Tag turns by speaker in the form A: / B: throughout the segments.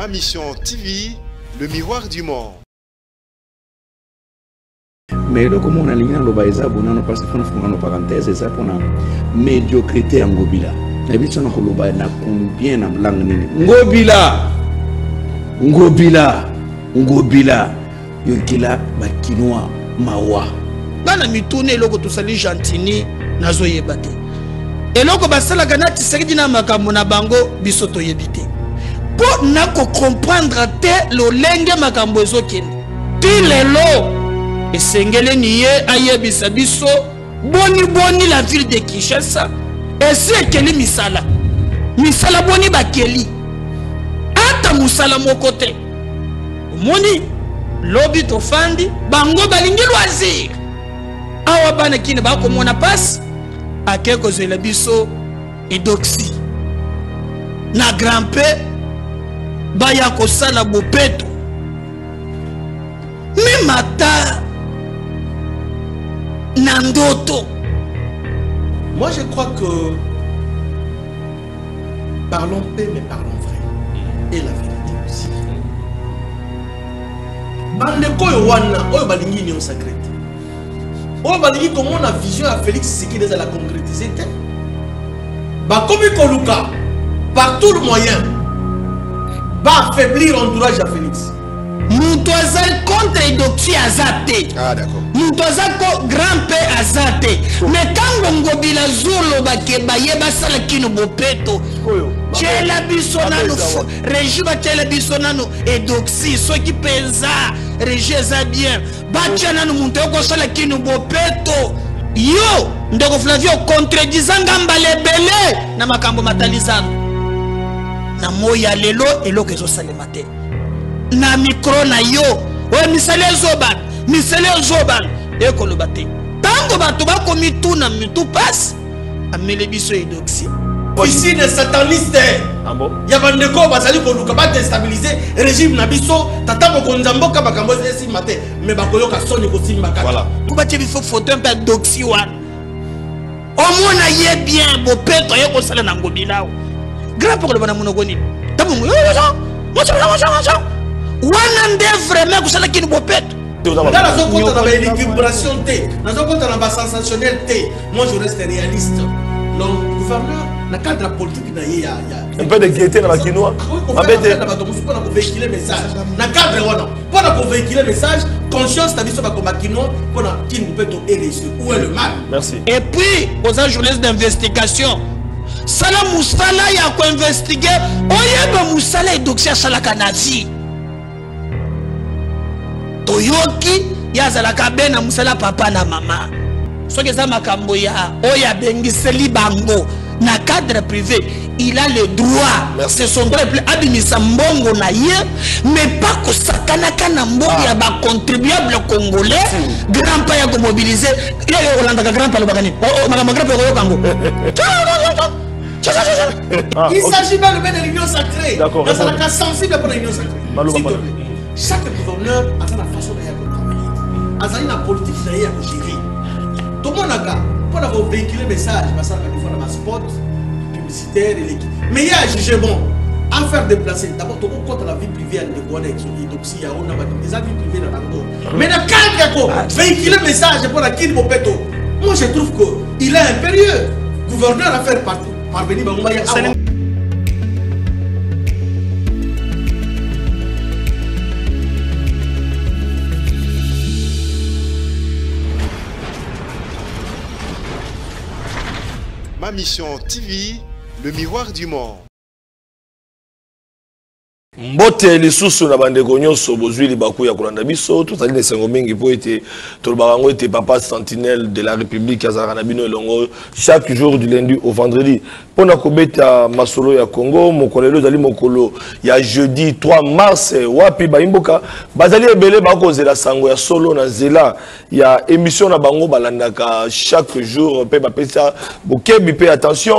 A: Ma Mission TV, le miroir du monde.
B: Mais le comment on a ligné le baïsa, on a parce qu'on a fait une parenthèse, et ça pour la médiocrité en Gobila. Et puis on a le baïsa na combien na langue Ngobila, Ngobila, Ngobila, yokila bakinoa mawa.
C: Bana mitune loko tosali gentini nazo yebate. Eloko basala ganati sekidi na makambo na bango bisoto yebite. Po na ko comprendre te lo lenge makambo ezokende. Ti lelo esengele niye ayebisa biso boni la ville de Kinshasa esi ekeli misala boni bakeli ata musala moko te omoni lobi tofandi bango balingi loisir awa bana kine bakomona pasi ake kozela biso edoxi na grand-père baya kosala bopeto me mata Nandoto.
D: Moi je crois que parlons paix mais parlons vrai. Et la vérité aussi. Bandeko Yowana, oyo balingi union sacrée. Oyo balingi comment on a vision à Félix Tshisekedi dans la concrétiser. Ba komi koluka par tout le moyen. Ba affaiblir l'entourage à Félix.
C: Moutouazal contre Edoxi Azate.
A: Ah d'accord.
C: Moutouazal grand-père Azate. Mais quand Ngobila Zolo Bakeba Yeba Salakino Bopeto. Tchela Bissonano, Régiba Tchela Bissonano, Edoxi, ceux qui pèsent, Régeza bien. Bachanano Moutouko Salakino Bopeto. Yo, Ndoko Flavio contredisant Gambale Bele, Namakambo Matalizano. Na moya lelo elo kezo salemate. Na micro na yo o misale zoban ekolo bate tango bato bakomi tuna mitu passe amele biso edoxi
D: ici des satanistes. Ah bon? Ya bandeko bazali koluka ba déstabiliser régime na biso tata mokonza mboka bakambo esi mate mais bakoyoka soni ko simba kaka. Voilà.
C: Ko bati biso photo un peu doxi wan omona ye bien bo peto ye ko sala na ngobila grand pour le bana monogoni tamu yo wana nde vraiment kusala kini bopeto
D: dans la zone contre la équilibration T dans la zone contre la sensationnel T. Moi je reste réaliste. Le gouverneur na cadre politique na ya
E: un peu de gaieté dans la quinoa
D: abete na bato musu pour véhiculer message na cadre wana pour véhiculer message conscience ta biso ba comme quinoa pour na kini bopeto et réussir. Où est le mal? Merci.
C: Et puis aux journalistes d'investigation sala musala ya ko investiguer oyeba musala edoxia sala kanazi Toyoki yazalaka bena musala papa na mama soki eza makambo ya oya bengiseli bango na cadre privé il a le droit c'est son droit abimisa mbongo na ye mais pas kosakanaka na mbongo ya ba contribuable congolais grand pa ya ko mobiliser ya Hollande grand pa lo bakani makambo grand pa ko yokango
D: il s'agit pas de l'union sacrée dans la cas sensible pour l'union sacrée. Chaque gouverneur a sa façon de travailler. A sa politique de gérer. Tout le monde a pour véhiculer le message, parce que il faut un spot publicitaire et l'équipe. Mais il y a un jugement à faire déplacer. D'abord, tout le monde contre la vie privée de Guadex, donc s'il y a des avis privés dans l'angle. Mais dans le cas véhiculer le message pour la Kine Bopeto, moi je trouve qu'il est impérieux. Gouverneur à faire parvenir à
A: Ma Mission TV, le miroir du monde.
E: Mbote lisusu na bandeko nyonso bozwi libaku ya kolanda biso tozali na esengo mingi po ete tolobakango ete papa sentinelle de la République azalaka na bino elongo chaque jour du lundi au vendredi mpona kobeta masolo ya Congo mokolo lelo ezali mokolo ya jeudi 3 mars wapi bayimboka bazali ebele bakozela sango ya solo na nzela ya émission na bango balandaka chaque jour mpe bapesa bokebi mpe attention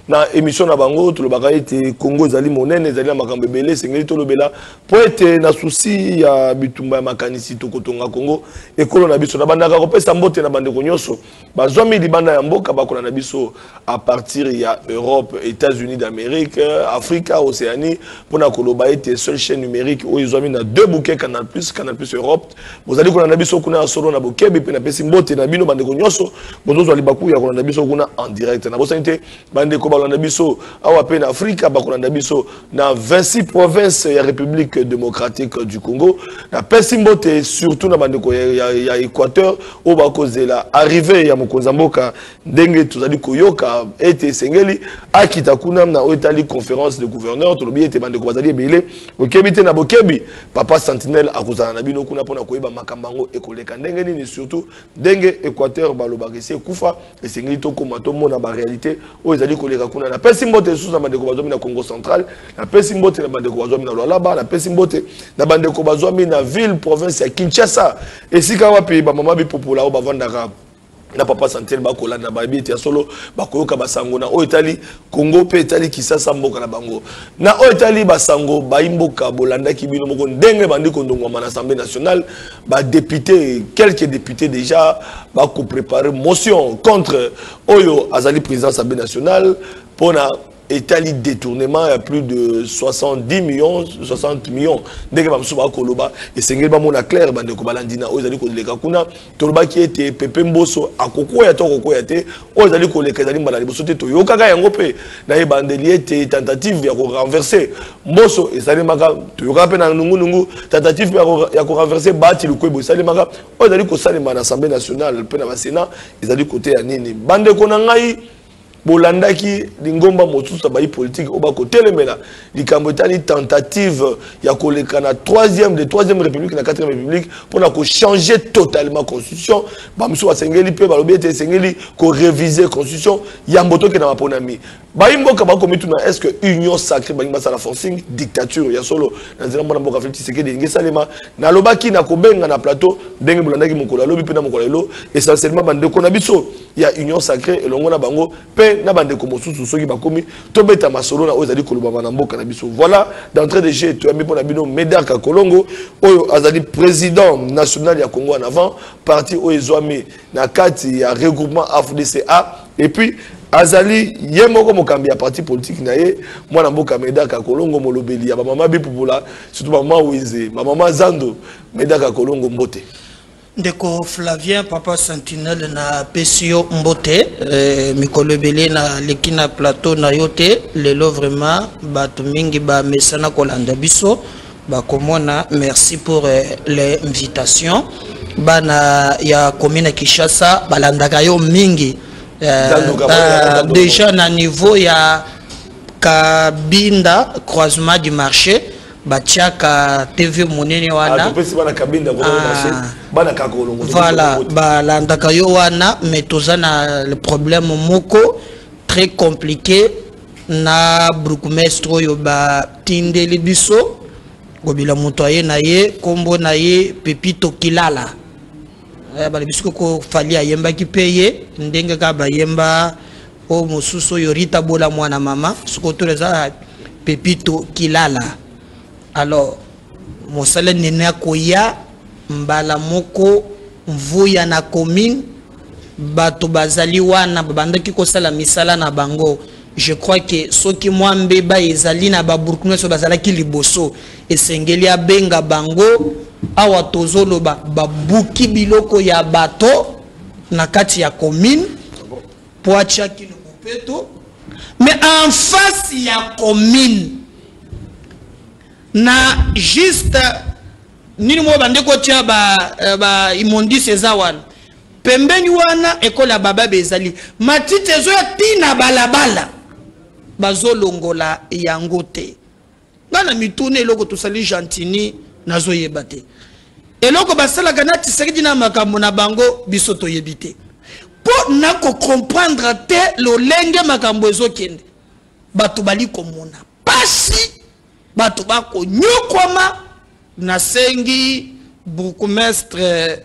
E: na émission na bango to le baka ete Congo ezali monene ezali na makambo ebele sengeli to lobela po ete na souci ya bitumba ya makanisi to kotonga Congo ekolo na biso na bandaka kopesa mbote na bandeko nyonso bazwami libanda ya mboka bakola na biso à partir ya Europe, États-Unis d'Amérique, Afrique, Océanie pona koloba ete seule chaîne numérique où ils ont mis na deux bouquets Canal Plus Europe vous allez kola na biso kuna solo na bokebi pe na pesi mbote na bino bandeko nyonso bozo libaku ya kola na biso kuna en direct na bosanité bandeko balanda biso awa pe na Afrique bakolanda biso na 26 provinces ya République démocratique du Congo na pesi mbote surtout na bandeko ya Équateur au bakozela arrivé ya mokonza mboka ndenge tozali koyoka ete sengeli akita kuna na otali conférence de gouverneurs to lobi ete bandeko bazali ebele bokebi te na bokebi papa Sentinelle akozala na bino kuna pona koyeba makambango ekoleka ndenge nini surtout ndenge Équateur balobakisi kufa esengeli to koma to mona ba réalité o ezali koleka kuna na pesi mbote sous na bandeko bazwami na Congo central na pesi mbote na bandeko bazwami na Lualaba na pesi mbote na bandeko bazwami na ville province ya Kinshasa esika wapi ba mama bi popula o bavandaka na papa Sentinelle bakola na babiti ya solo bakoyoka basango na o etali Congo pe etali Kisasa mboka na bango na o etali basango baimboka bolanda kibino moko ndenge bandi kondongwa na Assemblée nationale ba député quelques députés déjà ba ko préparer motion contre oyo azali président de l'Assemblée nationale pour na Italie détournement à plus de 70 millions 60 millions ndenge bamsuba koloba et sengeli ba mona clair bande ko balandina o ezali ko leka kuna toloba ki ete Pepe Mboso akoko ya to koko ya te o ezali ko leka ezali mbala liboso te to yokaka yango pe na e bandeli ete tentative ya ko renverser Mboso ezali maka to yokaka pe na nungu tentative ya ko renverser bati le kwebo ezali maka o ezali ko salima na Assemblée nationale pe na ba Sénat ezali côté ya nini bande ko na ngai bolandaki lingomba mosusu bayi politique oba ko telemela likambo etali tentative ya koleka na troisième république na quatrième république pour na ko changer totalement constitution bamso asengeli pe balobi ete sengeli ko réviser constitution ya mboto ke na maponami bayi mboka ba komitu na est-ce que union sacrée bayi basala forcing dictature ya solo na nzela mona mboka Félix Tshisekedi ngesalema na lobaki na kobenga na plateau ndenge bolandaki mokolo lobi pe na mokolo lo essentiellement bandeko na biso ya union sacrée elongo na bango pe na bandeko mosusu soki bakomi tobeta masolo na ozali koloba na mboka na biso voilà d'entrée de jeu to ambi pona bino Médard Kakolongo oyo azali président national ya Congo en avant parti oezwami na kati ya regroupement AFDCA et puis azali yemoko mokambi ya parti politique na ye mwana mboka Médard Kakolongo molobeli ya ba mama bipupula surtout ba mama Wize ba mama Zando Médard Kakolongo mbote
C: ndeko Flavien papa Sentinelle na pesio mbote mikolo ebele na leki na plateau na yote lelo vraiment bato mingi ba mesana kolanda biso bakomona merci pour l'invitation bana ya commune Kinshasa balandaka yo mingi déjà na niveau ya Kabinda croisement du marché batiaka TV monene wana voilà balandaka yo wana mais tozana le problème moko très compliqué na bourgmestre oyo batindeli biso gobila moto aye na ye kombo na ye Pepito Kilala bale bisiko ko fali ayembaki peye ndenge ka bayemba o mosusu oyo Rita Bola mwana mama siko toleza Pepito Kilala. Alors mosala nene koya mbala moko mvuya na commune bato bazali wana babandaki kosala misala na bango. Je crois que soki mwambe ba ezali na ba Burkina so bazalaki liboso esengeli abenga bango awa tozoloba babuki biloko ya bato na kati ya commune po achaki le bopeto mais en face ya commune na juste nini mo bande ko tia ba immondice ezawan pembeni wana ekola baba bezali matite ezo tina balabala bazolongola yango te ngana mitune eloko tosali gentini nazo yebate eloko basala kanati sekidi na makambo na bango biso to yebite po na ko comprendre te lo lenge makambo ezokende bato bali komona pasi bato bako nyokwama na sengi bourgmestre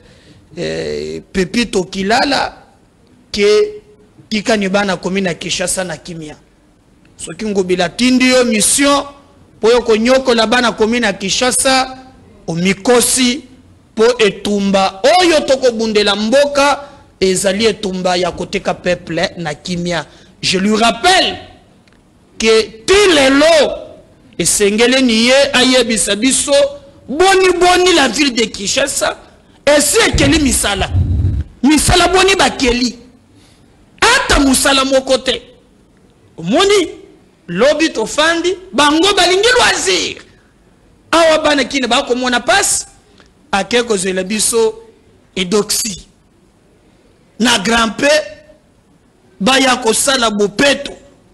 C: Pepito Kilala ke kikani bana commune ya Kinshasa na kimia soki Ngobila tindi yo mission po yo konyoko la bana commune ya Kinshasa o mikosi po etumba oyo toko bundela mboka ezali etumba ya koteka peuple na kimia. Je lui rappelle que Tilelo et Sengele niye ayebisa biso boni la ville de Kinshasa et c'est keli misala boni bakeli ata musala mokote moni lobi to fandi bango balingi loisir awa bana kine ba ko mona passe a quelque chose biso et doxy na grand-pé baya ko sala bopeto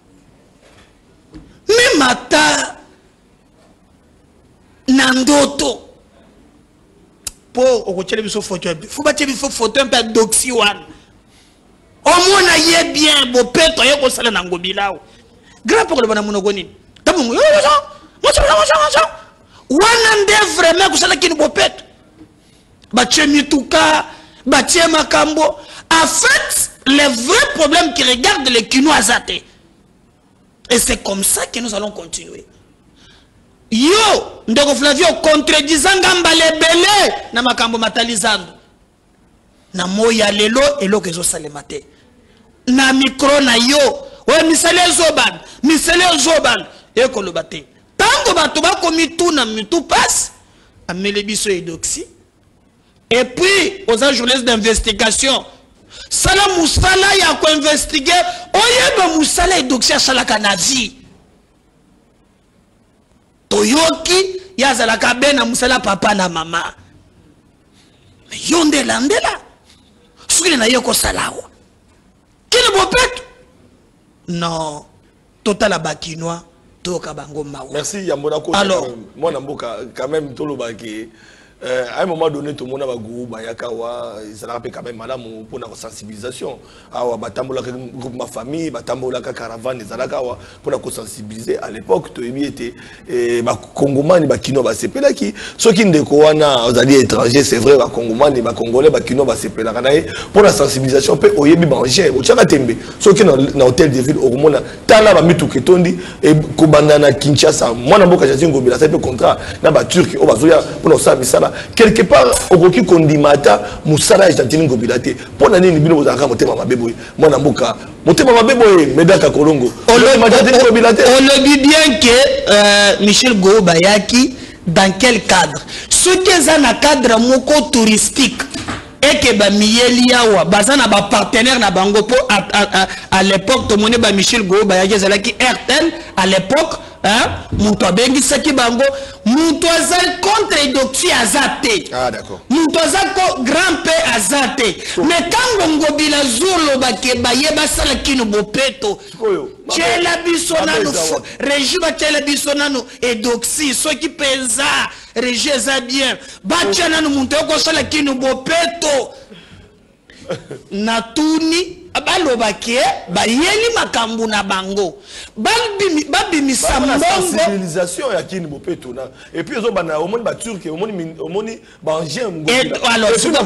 C: même ata nandoto po okochele biso photo faut ba biso photo un peu doxy wan o mona ye bien bopeto ye ko sala na Ngobila grand-pé ko bana monogoni tabu yo wana nde vraiment ko sala kini bopeto batie mituka batie makambo. En fait, les vrais problèmes qui regardent les Kinois azaté. Et c'est comme ça que nous allons continuer. Yo, ndeko Flavio contredisant ngamba lebele na makambo matalizando. Na moya lelo elo kezo salemate. Na micro na yo, we misale zoban, ekolo bate. Tango bato ba komitu na mitu passe, amele biso edoxy. Et puis, aux agences d'investigation, Sala Moussala y a quoi investiguer. Oyeba Moussala et doxia Salaka Nazi. Toyoki, ya Zalaka Ben Moussala papa na mama. Mais yonde landela. Soukine na yoko salawa. Kile bopet? Non. Total abakinois. Toka bango mawa.
E: Merci Yamodako.
C: Alors,
E: moi Namboka quand même tout le baki. À un moment donné, tout le monde a goût, Bayakawa, ça rappelle quand même madame pour la sensibilisation. Awa batambola groupe ma famille, batambola caravane, zalakawa pour la sensibiliser. À l'époque, tout était Congomani, Bakino, Basepela qui, ceux qui ne koana, aux alliés étrangers, c'est vrai, Congomani, Congolais, Bakino, Basepela pour la sensibilisation. Peut oyebi manger, au Tchakatembe, ceux qui dans hôtel de ville, au monde, Tala va mitu ketondi et Kobandana Kinshasa. Moi, Namboka Jazin Ngobila, c'est le contrat. Naba Turquie, au Bazoya pour nos misala. Quelque part okoki kondimata musala ya Jantini Ngobila te pona nini bino bozaka motema mabeboye mwana mboka motema mabeboye medaka kolongo
C: on le dit bien que Michel Gou Bayaki dans quel cadre ce qui est un cadre moko touristique et que ba miyeli yawa bazana ba partenaire na bango po à l'époque to mone ba Michel Gou Bayaki zalaki RTL à l'époque. Mouto bengi saki bango mouto azal contre doxy azate.
E: Ah d'accord.
C: Mouto azal grand-père azate. Mais quand Ngobila zolo bake bayeba sala kino bopeto. Chela bisonano régime chela bisonano et doxy so qui pensa régime za bien. Bachana no mouto ko sala kino bopeto. Natuni balobake bayeli makambu na bango babi
E: sensibilisation ya kini bopeto na et puis zo bana omoni ba turque omoni bangien Ngobila
C: alors surtout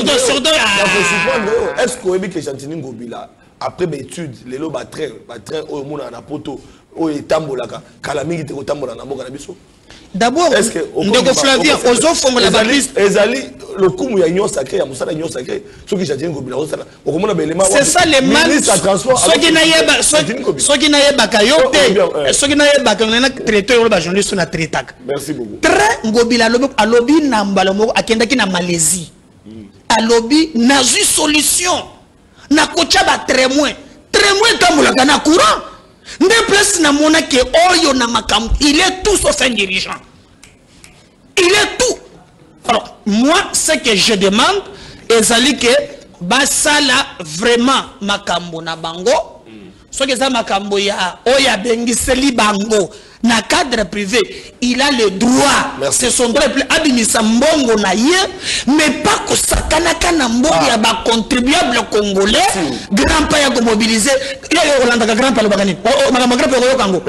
E: est-ce que oyebi que Jantini Ngobila après étude lelo ba train oyo mona na poto oyo etambolaka kala mingi te kotambola na mboka na biso.
C: D'abord, ndeko Flavien, ozo fongo la baliste.
E: Ezali le kumu ya union sacrée, ya musala union sacrée. Ce qui Jantini Ngobila osala. Okomona belema.
C: C'est ça les mal. Ce qui na yeba kayote. Ce qui na yeba kana traité o ba journaliste na traitaka.
E: Merci beaucoup.
C: Très Ngobila alobi na mbala moko akendaki na Malaisie. Alobi na zu solution. Na kocha ba témoin tambola kana courant. Place na mona ke oyo na makambo, il est tout sauf un dirigeant. Il est tout. Alors, moi, ce que je demande, ezali que basala vraiment makambo na bango. Ce que ça makambo ya oya bengiseli bango na cadre privé, il a le droit. C'est son droit plus abimisa mbongo na ye, mais pas que sakana kana mbongo ya ba contribuable congolais, grand pa ya ko mobiliser, ya Hollande ka grand pa lo bagani. Makambo grand pa ko kango.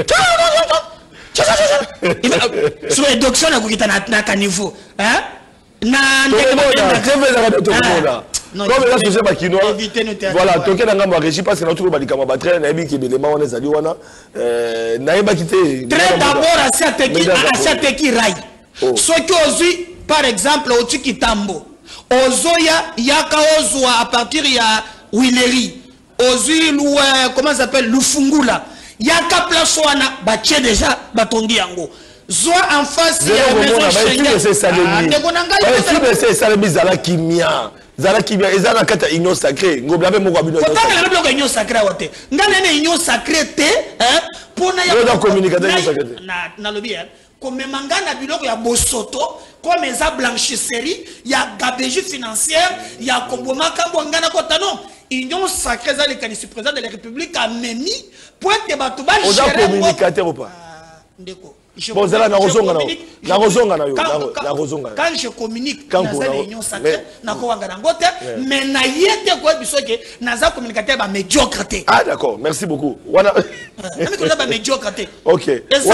C: Sur les doctions na ko kita na niveau, hein? Na ndeko
E: Comme là, je sais pas qui voilà, toqué dans la régie parce que nous avons dit que nous avons dit que les éléments ont été
C: très d'abord, à Teki Rai. Ce qui aussi, par exemple, au Tikitambo, Ozoya, Yaka Ozwa, à partir de Wileri, Ozu, comment ça s'appelle, Lufungula, Yaka Plaswana, Baché déjà, Batongi Yango. Zoa en face, il y a une maison Schengen.
E: C'est ça, le Kimia. Zala Kimia, et Zala Kata Union Sacrée. Nous avons mon gabino.
C: Pourtant, il y a une Union Sacrée. Nous avons une Union Sacrée. Pour nous avons communicateur. Dans le bien. Comme mangana biloko ya bosoto, comme eza blanchisserie, il y a gabegie financière, il y a koboma kambo ngana kota non. Union Sacrée za le président de la République a memi pour que batuba gérer.
E: On a communicateur ou pas?
C: Ndeko.
E: Bon, c'est là, quand
C: je communique dans la réunion sacrée, mais na yete quoi bisoke naza communicateur ba médiocrité.
E: Ah d'accord, merci beaucoup.
C: Médiocrité.
E: OK.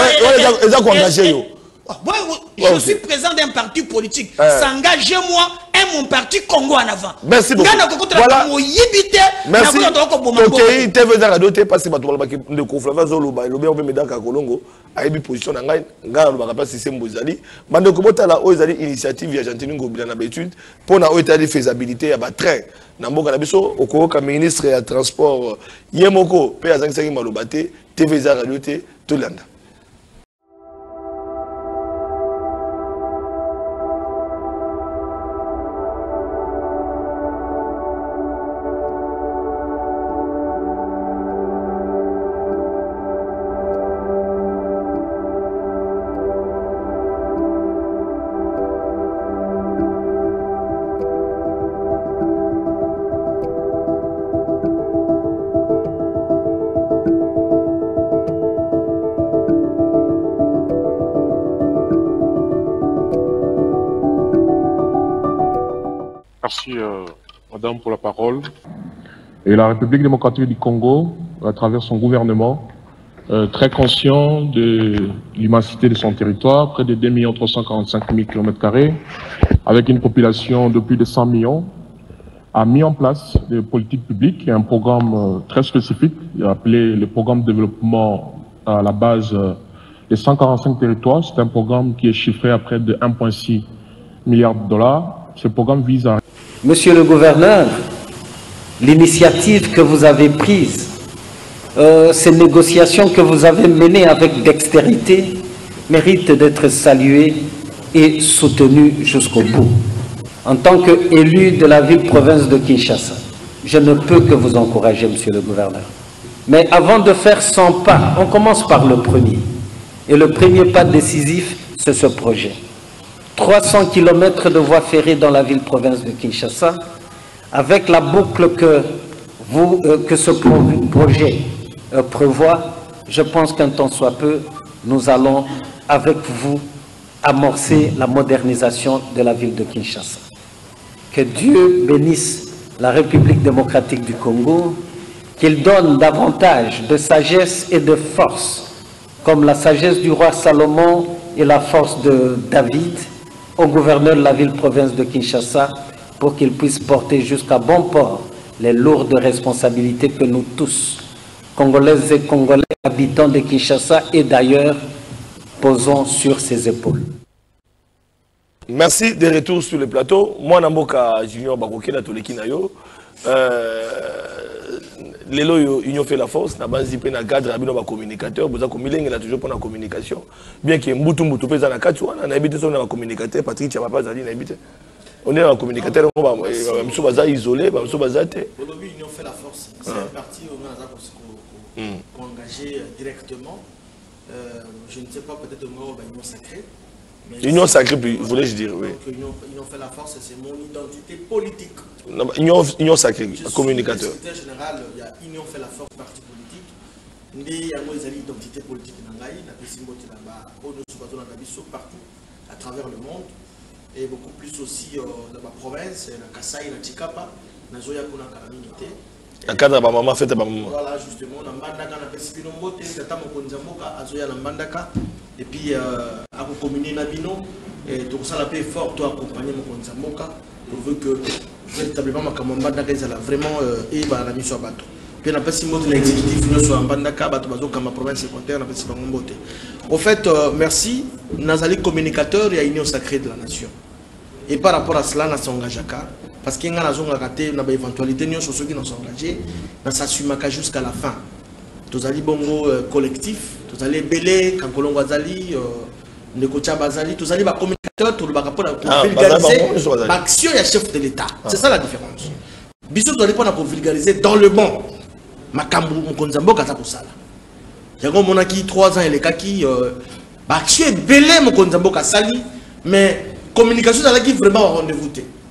C: Je suis président d'un parti politique. S'engagez-moi et mon parti Congo en avant.
E: Merci beaucoup.
C: Voilà.
E: Merci. OK, TV za radio te passer ba to ba de conflava zo loba lobe on peut medaka kolongo aibi position na ngai ngana loba pas système bozali bande ko botala o ezali initiative ya Argentine ngobila na betude pona o etali faisabilité ya ba train na mboka na biso okoka ministre ya transport yemoko pe azangi maloba te TV za radio te tolanda.
F: Merci, Madame, pour la parole. Et la République démocratique du Congo, à travers son gouvernement, très conscient de l'immensité de son territoire, près de 2 345 000 km², avec une population de plus de 100 millions, a mis en place des politiques publiques et un programme très spécifique, appelé le programme de développement à la base des 145 territoires. C'est un programme qui est chiffré à près de 1,6 milliard de dollars. Ce programme vise à...
G: Monsieur le gouverneur, l'initiative que vous avez prise, ces négociations que vous avez menées avec dextérité méritent d'être saluées et soutenues jusqu'au bout. En tant qu'élu de la ville-province de Kinshasa, je ne peux que vous encourager, monsieur le gouverneur. Mais avant de faire 100 pas, on commence par le premier. Et le premier pas décisif, c'est ce projet. 300 km de voies ferrées dans la ville-province de Kinshasa, avec la boucle que ce projet prévoit, je pense qu'un temps soit peu, nous allons, avec vous, amorcer la modernisation de la ville de Kinshasa. Que Dieu bénisse la République démocratique du Congo, qu'il donne davantage de sagesse et de force, comme la sagesse du roi Salomon et la force de David, au gouverneur de la ville-province de Kinshasa, pour qu'il puisse porter jusqu'à bon port les lourdes responsabilités que nous tous, Congolaises et Congolais, habitants de Kinshasa et d'ailleurs, posons sur ses épaules.
E: Merci de retour sur le plateau. Moi, Namboka Junior Bakoke, la Tolekinayo. Lelo Union fait la force, na base pe na cadre abino ba communicateur, boza ko milenge la toujours pour la communication. Bien que mbutu pesa na kati wana na habité sur na communicateur Patrick Chapapa zali na habité. On est un communicateur, on va mso baza isolé, ba mso baza te.
D: Aujourd'hui Union fait la force, c'est un parti où on a engagé directement. Je ne sais pas peut-être moi Union Sacrée.
E: Union Sacrée, voulais-je dire, oui.
D: Union fait la force, c'est mon identité politique.
E: Union Sacrée, communicateur.
D: En général, il y a Union fait la force, parti politique. Il y a une identité politique partout, à travers le monde. Et beaucoup plus aussi dans ma province, dans Kasaï, dans Chikapa, dans Zoya Kuna Kalamité.
E: La cadre de maman fait ma maman.
D: Voilà, justement, dans Mbandaka, dans Pesipino Mote, dans Mokonzamoka, à Zoya Mbandaka. Et puis, à vous communier Nabino, et tout ça, la paix fort, toi, accompagner Mokonzamoka, pour que véritablement makambo ndaka ezala vraiment et ba la mission bato puis on a pas si mot l'exécutif nous soit mbandaka bato bazoka ma province équateur on a pas si bango mbote au fait merci nazali communicateur et union sacrée de la nation et par rapport à cela na s'engagaka parce qu'il y a nazonga raté na ba éventualité nyonso ceux qui nous sont engagés na s'assumaka jusqu'à la fin tous ali bongo collectif tous ali belé quand kolongo azali Nekocha Bazali, tous allez communicateur, tout le rapport pour vulgariser l'action et chef de l'État. C'est ça la différence. Bissot doit répondre pour vulgariser dans le bon. Makambu Mkonzambo Kazakosala. Yango Monaki 3 ans et les kaki action est belé Mkonzambo Kasali, mais communication qui vraiment au rendez-vous.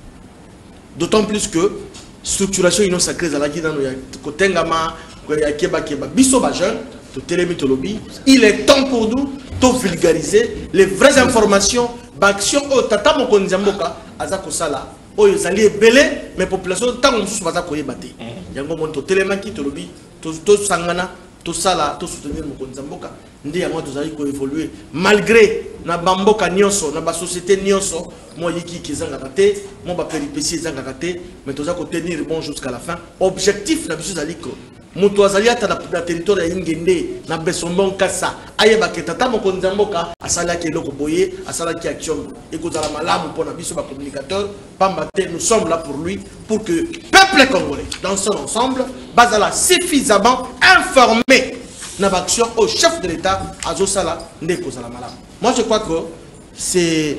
D: D'autant plus que structuration union sacrée zalaki dans le Kotengama, Keba Keba, Bissot Bajan, tout télémitologie, il est temps pour nous de vulgariser les vraies informations d'action au tata mokonzamboka azako sala o yozali belé mais population tant on sous bazako yebate yango monto télémaki tolobi to sangana to sala to soutenir mokonzamboka ndi yango tozali ko évoluer malgré na bamboka nyonso na ba société nyonso mo yiki kizanga raté mo ba péripéties zanga raté mais tozako tenir bon jusqu'à la fin objectif na biso zali ko Mutu azali ata na territoire ya Ingende na Besombon Kasa ayeba ke tata mokonzamboka asala ke loko boye asala ki action et ko zala malamu pona biso ba communicateur pambate nous sommes là pour lui pour que peuple congolais dans son ensemble bazala suffisamment informé na action au chef de l'État azosala ndeko zala malamu. Moi je crois que c'est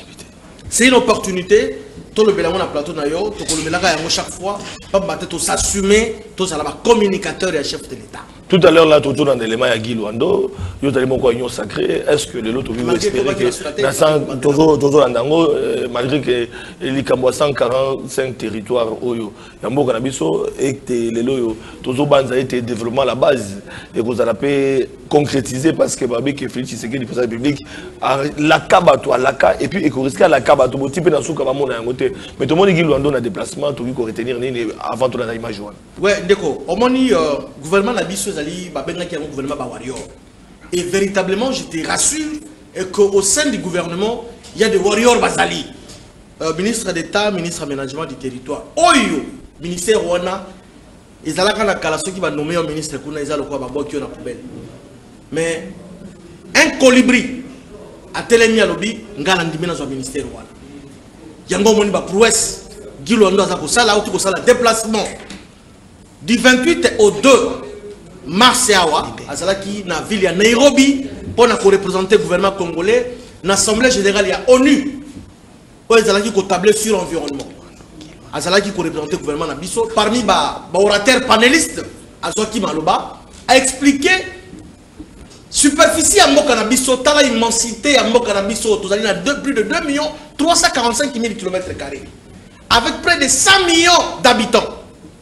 D: une opportunité. Tout le bélamon à plateau nayo, tout le mélaga chaque fois, pas battre tout s'assumer, tout ça là communicateur et chef de l'État. Tout à l'heure là, tout dans l'élément à Guy Luando, yo tali mon union sacrée. Est-ce que le lot vous espérer que na sang toujours andango malgré que les Kambo 145 territoires oyo, yambo kanabiso et que les loyo toujours banza été développement à la base et vous allez concrétiser parce que Babé qui fait c'est que le président public la kabato à la ka et puis écorisque à la kabato bo type na souka mamona yangote mais tout le monde Guy Luando na déplacement tout qui retenir avant tout la image. Ouais, d'accord. Au moni gouvernement na biso gouvernement warrior. Et véritablement, je te rassure qu'au sein du gouvernement, il y a des warriors basali. Ministre d'État, ministre aménagement du territoire. Oyo, ministère Rwanda, ils allaient quand la calasso qui va nommer un ministre qu'on a le quoi qui na poubelle. Mais un colibri a télémi à lobby, ngala ndimena zo ministère Rwanda. Yango moni ba prouesse, Guy Luando za ko sala ou ko sala déplacement du 28 au 2 mars azalaki na ville ya Nairobi pour représenter le gouvernement congolais na l'Assemblée générale ya ONU pour azalaki ko tabler sur l'environnement azalaki ko représenter le gouvernement na biso parmi ba orateurs panélistes azwaki maloba a expliqué superficie ya mboka na biso tala immensité ya mboka na biso tozali na plus de 2 345 000 km², avec près de 100 millions d'habitants.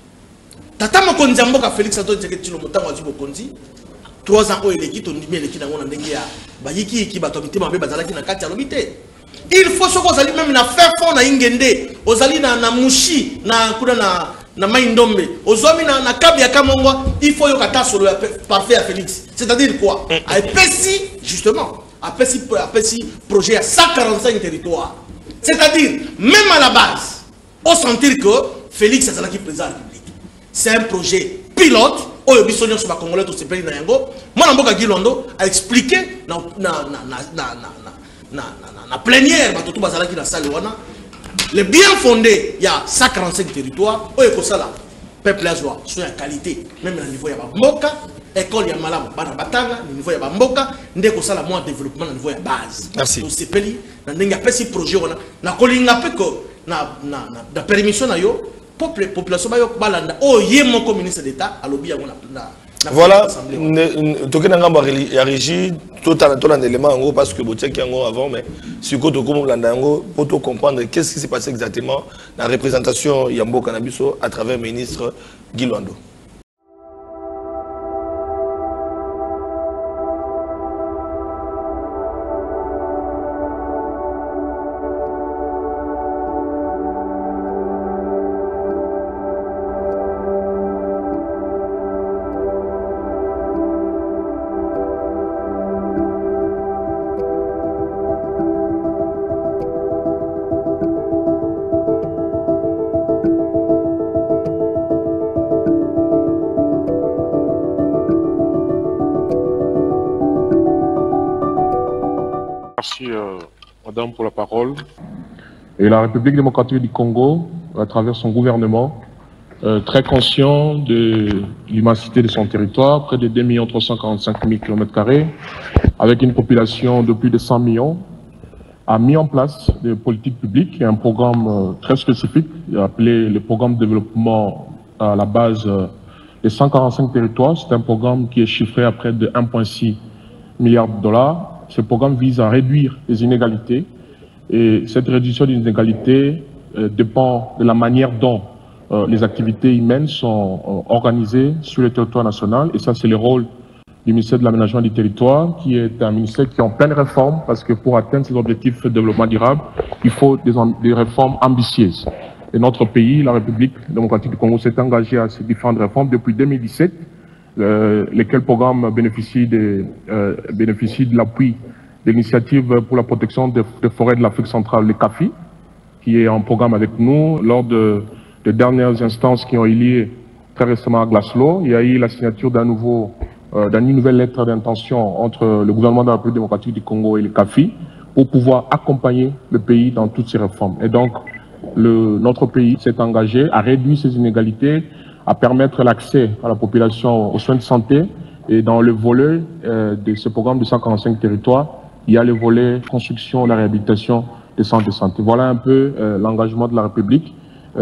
D: Tata mokonzi mboka Félix Antoine Tshisekedi Tshilombo tango azi bokonzi 3 ans oyo eleki tondimi eleki nango na ndenge ya bayiki ki bato mitema mabe bazalaki na kati ya lobité. Il faut soko ozali même na faire fond na Ingende ozali na mushi na kuna na maindombe ozomi na kabi ya kamongwa il faut yokata solo ya parfait à Félix. C'est-à-dire quoi? A pesi justement a pesi projet à 145 territoires. C'est-à-dire même à la base on sentir que Félix azalaki président. C'est un projet pilote. Oyo bisonyo sur la Congolais tout se pays na yango. Moi mboka Guy Luando a expliqué na plénière ba tout bazalaki na salle wana. Le bien fondé, il y a 145 territoires. Oyo ko sala peuple azwa sur la qualité même na niveau ya ba mboka, école ya malamu bana batanga, niveau ya ba mboka, ndeko sala moins développement na niveau ya base. Merci. Tout se pays na ndenge apesi projet wana na kolinga pe ko na permission na yo population bayo balanda oh yé mon ministre d'État à lobby voilà toke na ngamba ya régie total un élément en gros parce que botiaki yango avant mais sur côté comme landa yango pour tout comprendre qu'est-ce qui s'est passé exactement la représentation ya mboka na biso à travers ministre Guy Luando.
F: Merci, Madame, pour la parole. Et la République démocratique du Congo, à travers son gouvernement, très conscient de l'immensité de son territoire, près de 2 345 000 km², avec une population de plus de 100 millions, a mis en place des politiques publiques et un programme très spécifique, appelé le programme de développement à la base des 145 territoires. C'est un programme qui est chiffré à près de 1,6 milliard de dollars. Ce programme vise à réduire les inégalités et cette réduction des inégalités dépend de la manière dont les activités humaines sont organisées sur le territoire national, et ça c'est le rôle du ministère de l'aménagement du territoire, qui est un ministère qui est en pleine réforme, parce que pour atteindre ces objectifs de développement durable, il faut des réformes ambitieuses. Et notre pays, la République démocratique du Congo, s'est engagé à ces différentes réformes depuis 2017, lesquels programmes bénéficient de l'appui de l'initiative pour la protection des forêts de l'Afrique centrale, le CAFI, qui est en programme avec nous lors des dernières instances qui ont eu lieu très récemment à Glasgow. Il y a eu la signature d'une nouvelle lettre d'intention entre le gouvernement de la République démocratique du Congo et le CAFI pour pouvoir accompagner le pays dans toutes ces réformes. Et donc, notre pays s'est engagé à réduire ces inégalités, à permettre l'accès à la population aux soins de santé. Et dans le volet de ce programme de 145 territoires, il y a le volet construction et la réhabilitation des centres de santé. Voilà un peu l'engagement de la République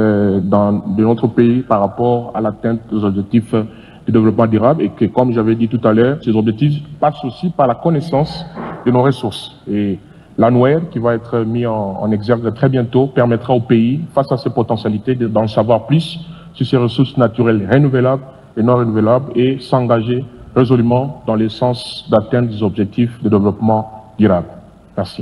F: de notre pays par rapport à l'atteinte des objectifs du développement durable, et que, comme j'avais dit tout à l'heure, ces objectifs passent aussi par la connaissance de nos ressources. Et l'ANUER, qui va être mis en exergue très bientôt, permettra au pays, face à ses potentialités, d'en savoir plus sur ces ressources naturelles renouvelables et non renouvelables, et s'engager résolument dans le sens d'atteindre des objectifs de développement durable. Merci.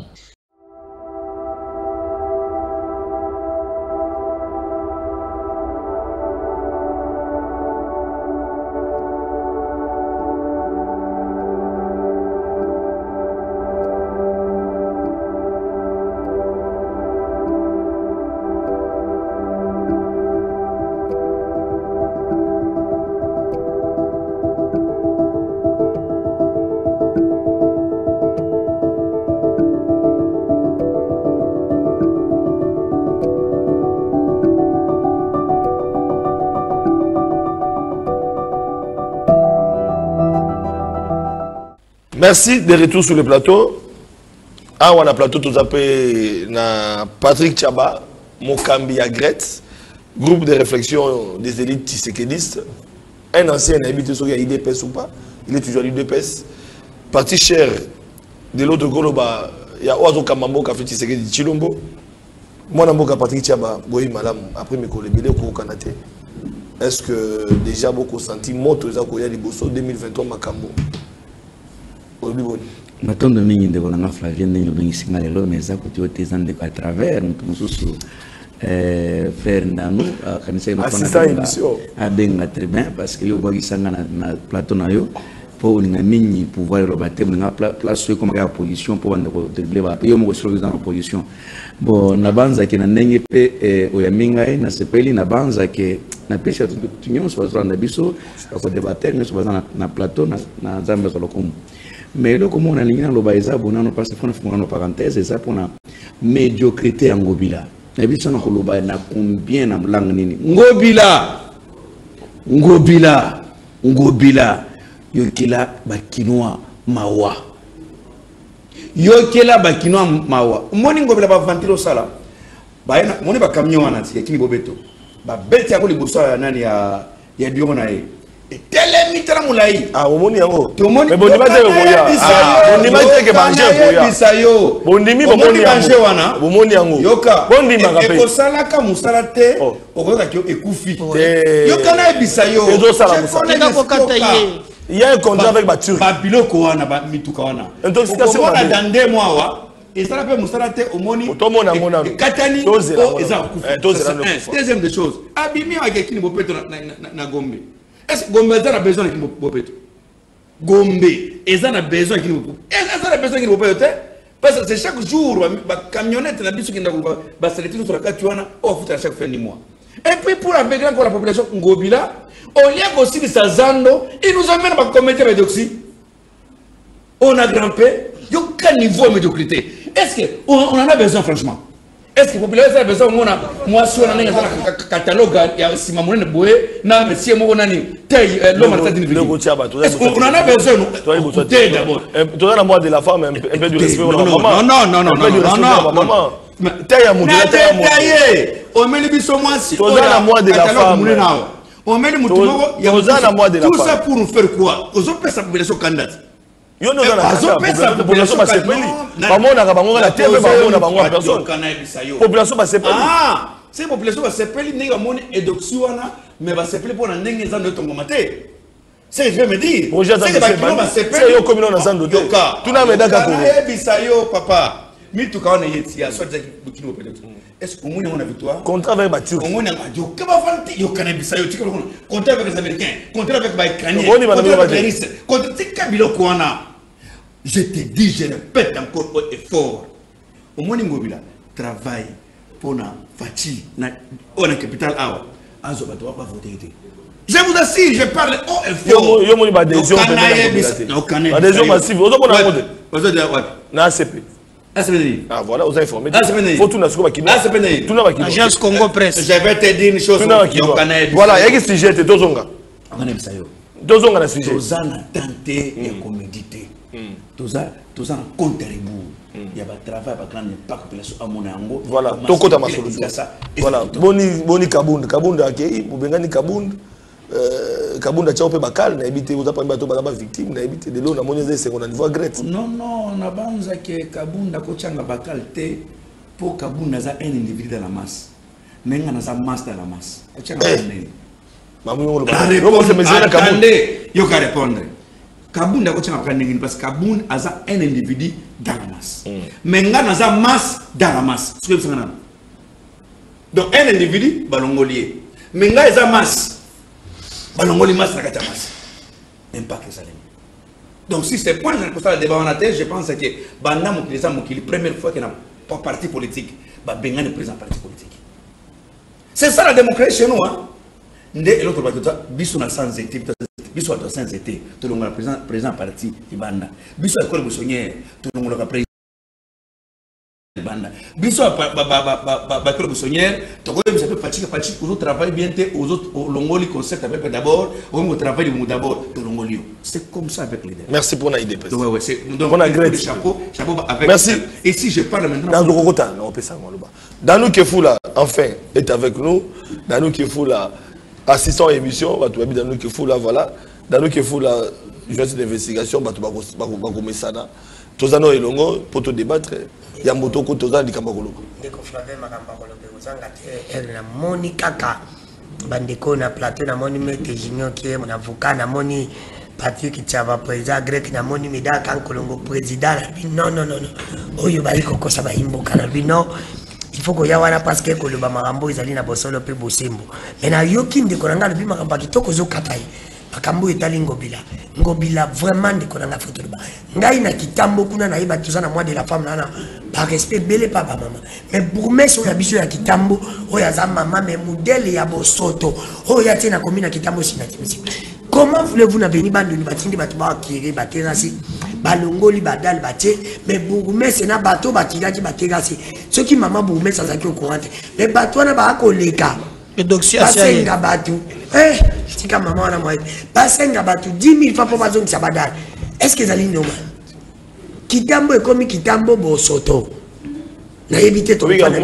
E: Merci, de retour sur le plateau. Ah, on a plateau tout appelé na Patrick Tchaba, Mokambi Agret, groupe de réflexion des élites tissékédistes. Un ancien habité sur l'IDPS ou pas, il est toujours à l'IDPS. Parti cher de l'autre Goloba, il y a Oazo Kamambo qui a fait Tissékédi Chilombo. Moi, je suis Patrick Tchaba, après mes collègues, au Canada. Est-ce que déjà beaucoup senti moto za koya liboso 2023 makambo?
B: Matondo mingi ndeko na Flavien ndenge bengi singa lelo meza kuti oteza ndeko à travers mususu faire ndanu kanisa ino abenga très bien parce que yo bogi sanga na plateau na yo pour une mingi pouvoir le battre na place comme la position pour ndeko dribbler ba yo mo sur dans la position bon na banza ke na ndenge pe oyaminga na sepeli na banza ke na pesa tunyo so na biso ko débattre ne so na plateau na zamba so lokomo. Mais là, comme on a l'ingénieur Lobaïza, on a passé une parenthèse, et ça pour la médiocrité en Ngobila. Et puis, ça n'a pas combien de langues. Ngobila, Yokela, Bakinoa, Mawa. Yokela, Bakinoa, Mawa. Moni Ngobila, Bavantilo Sala. Moni ba camion à Nancy, qui bobeto. Bête à Boussa, Nani, il y a du Ronaï. Tele mitara mulai.
E: Ah, omoni yango.
B: Mais
E: bon dimanche koya. Ah, bon dimanche ke manger koya.
B: Bisayo.
E: Bon dimi bomoni
B: manger wana.
E: Bomoni yango.
B: Yoka.
E: Bon dimi ngape.
B: Eko salaka musalate. Okoka kyo ekufi. Yoka na bisayo.
E: Ezo sala musala. Il y a un contrat avec Batur.
B: Babiloko wana ba mituka wana.
E: Intoxication
B: wana dans 2 mois wa. Et ça l'appelle musalate omoni.
E: Otomona mona.
B: Katani.
E: Eza.
B: Deuxième des choses. Abimi avec kini bopeto na Gombe. Est-ce que Gombe a besoin de Bopeto? Gombe, ils ont besoin de Bopeto. Ils ont besoin de Bopeto. Parce que c'est chaque jour, la camionnette, la bise qui va s'arrêter sur la Katuana, on fout à chaque fin du mois. Et puis pour la population Ngobila, au lieu aussi de sa zando, ils nous amènent à commettre le dioxyde. On a grimpé, il y a quel niveau de médiocrité? Est-ce qu'on en a besoin, franchement? Est-ce que la population a besoin de moi, si on a un catalogue, il y a aussi Mamoune Boué, non, mais si on a l'homme à cette individu. Est-ce qu'on en a besoin? D'abord.
E: Tu as la moi de la femme, un peu du respect pour la maman.
B: Non. On met les bisous, moi, si
E: on a la moi de la femme.
B: On met les moutons, il y a tout ça pour nous faire quoi? Aux autres, ça peut être candidat.
E: Yo no na population ba sepeli maman na bango na TV bango na bango personne population ba sepeli
B: c'est population ba sepeli ninga moni edoxiwana mais ba sepeli pour na ndenge za ndoto ngomate c'est je veux me dire c'est ba sepeli
E: c'est yo communauté na zando te tuna medaka ko
B: bisayo papa mitu kaona yeti ya soit bukino peut-être est-ce que on a victoire
E: contrat avec Batur
B: on a yo kaba fanti yo kana bisayo tika contrat avec les américains contrat avec ba Ukrainiens contrat tika biloko wana. Je te dis, je répète encore haut et fort. Au moins, Ngobila travaille pour la fatigue, on a capital awa. Azo bato va voter. Je vous assure, je parle haut et fort.
E: Yo moni ba adhésion adhésion massive. Ozo bona ngode.
B: Ozo de what?
E: Na ACP.
B: ACP.
E: Ah voilà, vous avez informé. Faut tout na suko ba kino.
B: ACP.
E: Tout na ba kino.
C: Agence Congo Presse.
B: Je vais te dire une chose.
E: Voilà, il y a qui sujet tozonga.
B: On aime ça yo.
E: Tozonga na sujet.
B: Tozana tenté et comédité. Tout ça compte rebours. Il y a un travail pas pas population à mon ango.
E: Voilà, toko ta masolution. Voilà, boni kabunda akei, bobengani kabunda. Kabunda tcha pe bakal na habité aux pas bato ba victime na habité de l'eau na monnaie c'est qu'on a niveau grette.
B: Non, na banza que kabunda ko tchanga bakal te pour kabunda za un individu dans la masse. Menga na za masse dans la masse. Tchanga nini?
E: Mamu ngolo ba. Robo se mezena kabunda.
B: Yo ka répondre. Kabunda ko tchanga kanengini parce que Kabunda a un individu dans la masse. Mais ngana za masse dans la masse. Ce que vous savez. Donc un individu balongolier. Mais ngana za masse. Balongoli masse na kata masse. Impact ça. Donc si c'est point que ça le débat en tête, je pense que banda mo président mo ki première fois qu'il n'a pas parti politique, ba bengane président parti politique. C'est ça la démocratie chez nous hein. Ndé l'autre ba biso na sans activité. Biso à sans été, tout le monde président parti Ibanda. Biso à quoi le sonnier, tout le monde a président Ibanda. Biso à le sonnier, tout le monde s'appelle Pachi, aux autres travaillent bien, aux autres Longoli concept avec d'abord, au travail d'abord, tout le monde. C'est comme ça avec les deux.
E: Merci pour l'idée.
B: Ouais, c'est donc
E: on a gré
B: chapeau avec.
E: Merci.
B: Et si je parle maintenant.
E: Dans le Rogota, on peut ça Danou Kefoula, enfin, est avec nous. Danou Kefoula. Assistant à l'émission, dans nous qui font là, voilà. Dans nous qui font la journée d'investigation, tous les longs pour te débattre. Il y a un moto qui est dit Kambakolo.
H: Monica, Bandeko na plateau, na moni mete junior qui est mon avocat, na moni Patrick Tchava président grec, na moni Meda Kankolongo président. Non. Oyo ba iko kosa ba imboka na non. Il faut que yawana parce que le bamarambo ils allaient na bosolo pe bosembo mais na yoki ndeko nanga le bimaramba kitoko zo katai makambo etali ngobila vraiment ndeko nanga photo le ba ngai na kitambo kuna na iba tuzana moi de la femme nana par respect bele papa maman mais bourgmestre ya biso ya kitambo oya za maman mais modèle ya bosoto oya tina komina kitambo sinati comment voulez-vous na venir bande ni batindi batu ba kiri baterasi balongoli badal batie mais bourgmestre na bato batiraki baterasi ce qui maman bourgmestre azaki au courant mais bato na ba koleka
C: doxia
H: senga batu tika maman na moi basenga batu 10 000 fois pour bazon sa badal est-ce que zali normal kitambo e komi kitambo bosoto na éviter to
E: oui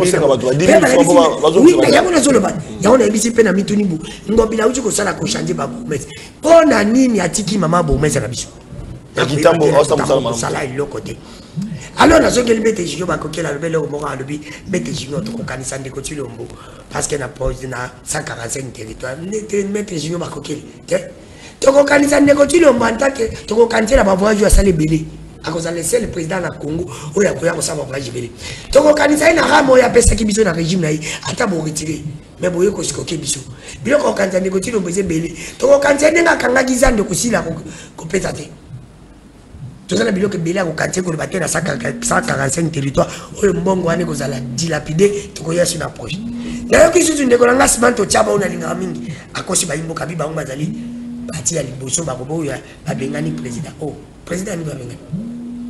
H: ya bona solo ba ya ona ebisi pe na mitunibu ngobila uchi ko sala ko changer ba bourgmestre pona nini atiki maman bourgmestre na biso
E: Kitambo
H: sala ilokote alors na zongeli bete jino bakokela lobele o moko alobi bete jino to kokanisa ndeko tshilombo parce que na pose na 145 territoire bete jino bakokeli te to kokanisa ndeko tshilombo antake to kokansela ba voyage ya sale belé akoza laisser le président na Congo oya koya ko saba voyage belé to kokanisa ina ramo ya pesa ki biso na régime na yi ata bo retirer mais boye ko sikoke biso bilo ko kanisa ndeko tshilombo ze belé to kokanisa ndenga kanga kizando kusila ko peta te. Tout ça, que Béla au quartier, qu'on battait à 145 territoires, où le bon goût est dilapidé, tout est sur l'approche. D'ailleurs, qui sont une décolangation, au Tchaba, on a l'ingaming, à cause de Baimbo Kabiba, on va aller, partir à l'Iboso, Babobo, à Bengani, président. Oh, président, nous va venir.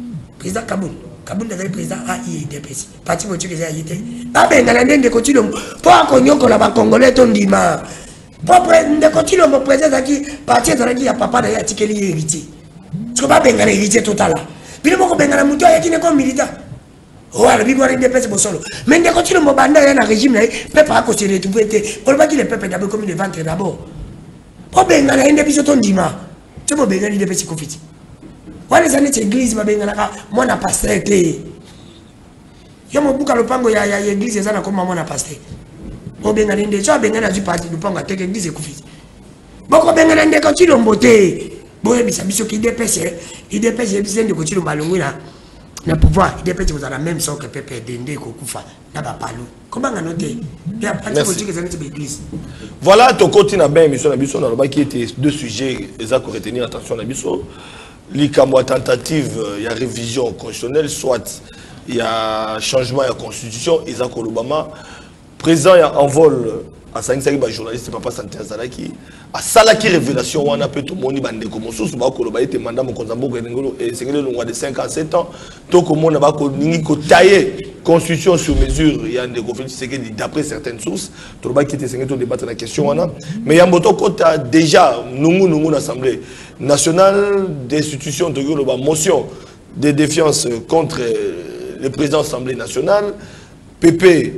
H: président Kaboun devait président AIDPC. Parti politique qui a été. Ah ben, dans l'année de continuer. Pour qu'on qu'on a Congolais, ton dima. Pour de continuer mon président qui parti dans la papa d'ailleurs article héritier. Tu peux pas benga héritier total là. Puis le mot benga la mouton qui n'est comme militant. Oh, la Bible est dépassée pour solo. Mais de continuer mon banda dans le régime là, peuple a considéré tout été. Pour pas qu'il le peuple d'abord comme le ventre d'abord. Pour benga la indépendance ton dima. Tu peux benga l'indépendance confiti. Wale zane l'église ma benga naka mwana pasteur te. Yo mo buka lopango ya église zana comme mwana pasteur. Mo benga ndé so benga na du parti lopango te église ekufiti. Boko benga ndé ko ti lombote. Boye bisa biso ki dépêche bisa ndé ko ti lombalongo na pouvoir dépêche vous a la même sort que peuple dendé ko kufa na ba palu. Comment nga noter? Ya parti politique zane ti église.
E: Voilà ton côté na ben mission na biso na loba qui était deux sujets ezako retenir attention na biso. Likamwa tentative, il y a révision constitutionnelle, soit il y a changement de la constitution, Isaac Obama, présent il y a envol à Saint-Sari, journaliste Papa Santé Azalaki, à Salaki révélation, on a peu tout le monde, bande comme sous, bah Koloba était mandat mon Konzambo et c'est le de 5 à 7 ans, tout le monde a ko tailler constitution sur mesure, il y a des conflits d'après certaines sources, tout le monde qui était singé tout débattre la question on a, mais il y a un boto côté déjà nous l'Assemblée nationale d'institutions de la motion de défiance contre le président de l'Assemblée nationale, PP.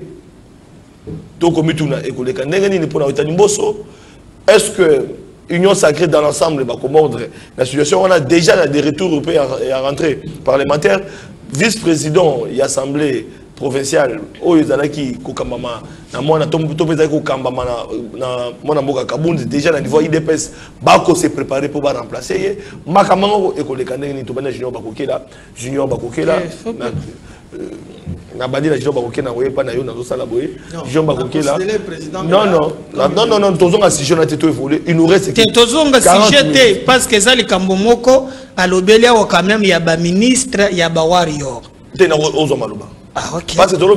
E: Est-ce que l'Union sacrée dans l'ensemble va commandre la situation? On a déjà des retours européens à rentrer parlementaire. Vice-président et assemblée provinciale, déjà dans le niveau IDPS, Bako s'est préparé pour remplacer. Junior Bakokela. Na badi la Junior Bakokela na pas na yo na sala boye Junior Bakokela non tozonga si jeune ateto évoluer il nous reste
C: tozonga si j'étais parce que zali kambomoko alobelia wa quand même ya ba ministre ya ba warrior
E: te na ozo maloba.
C: Ah, ok.
E: Parce que nous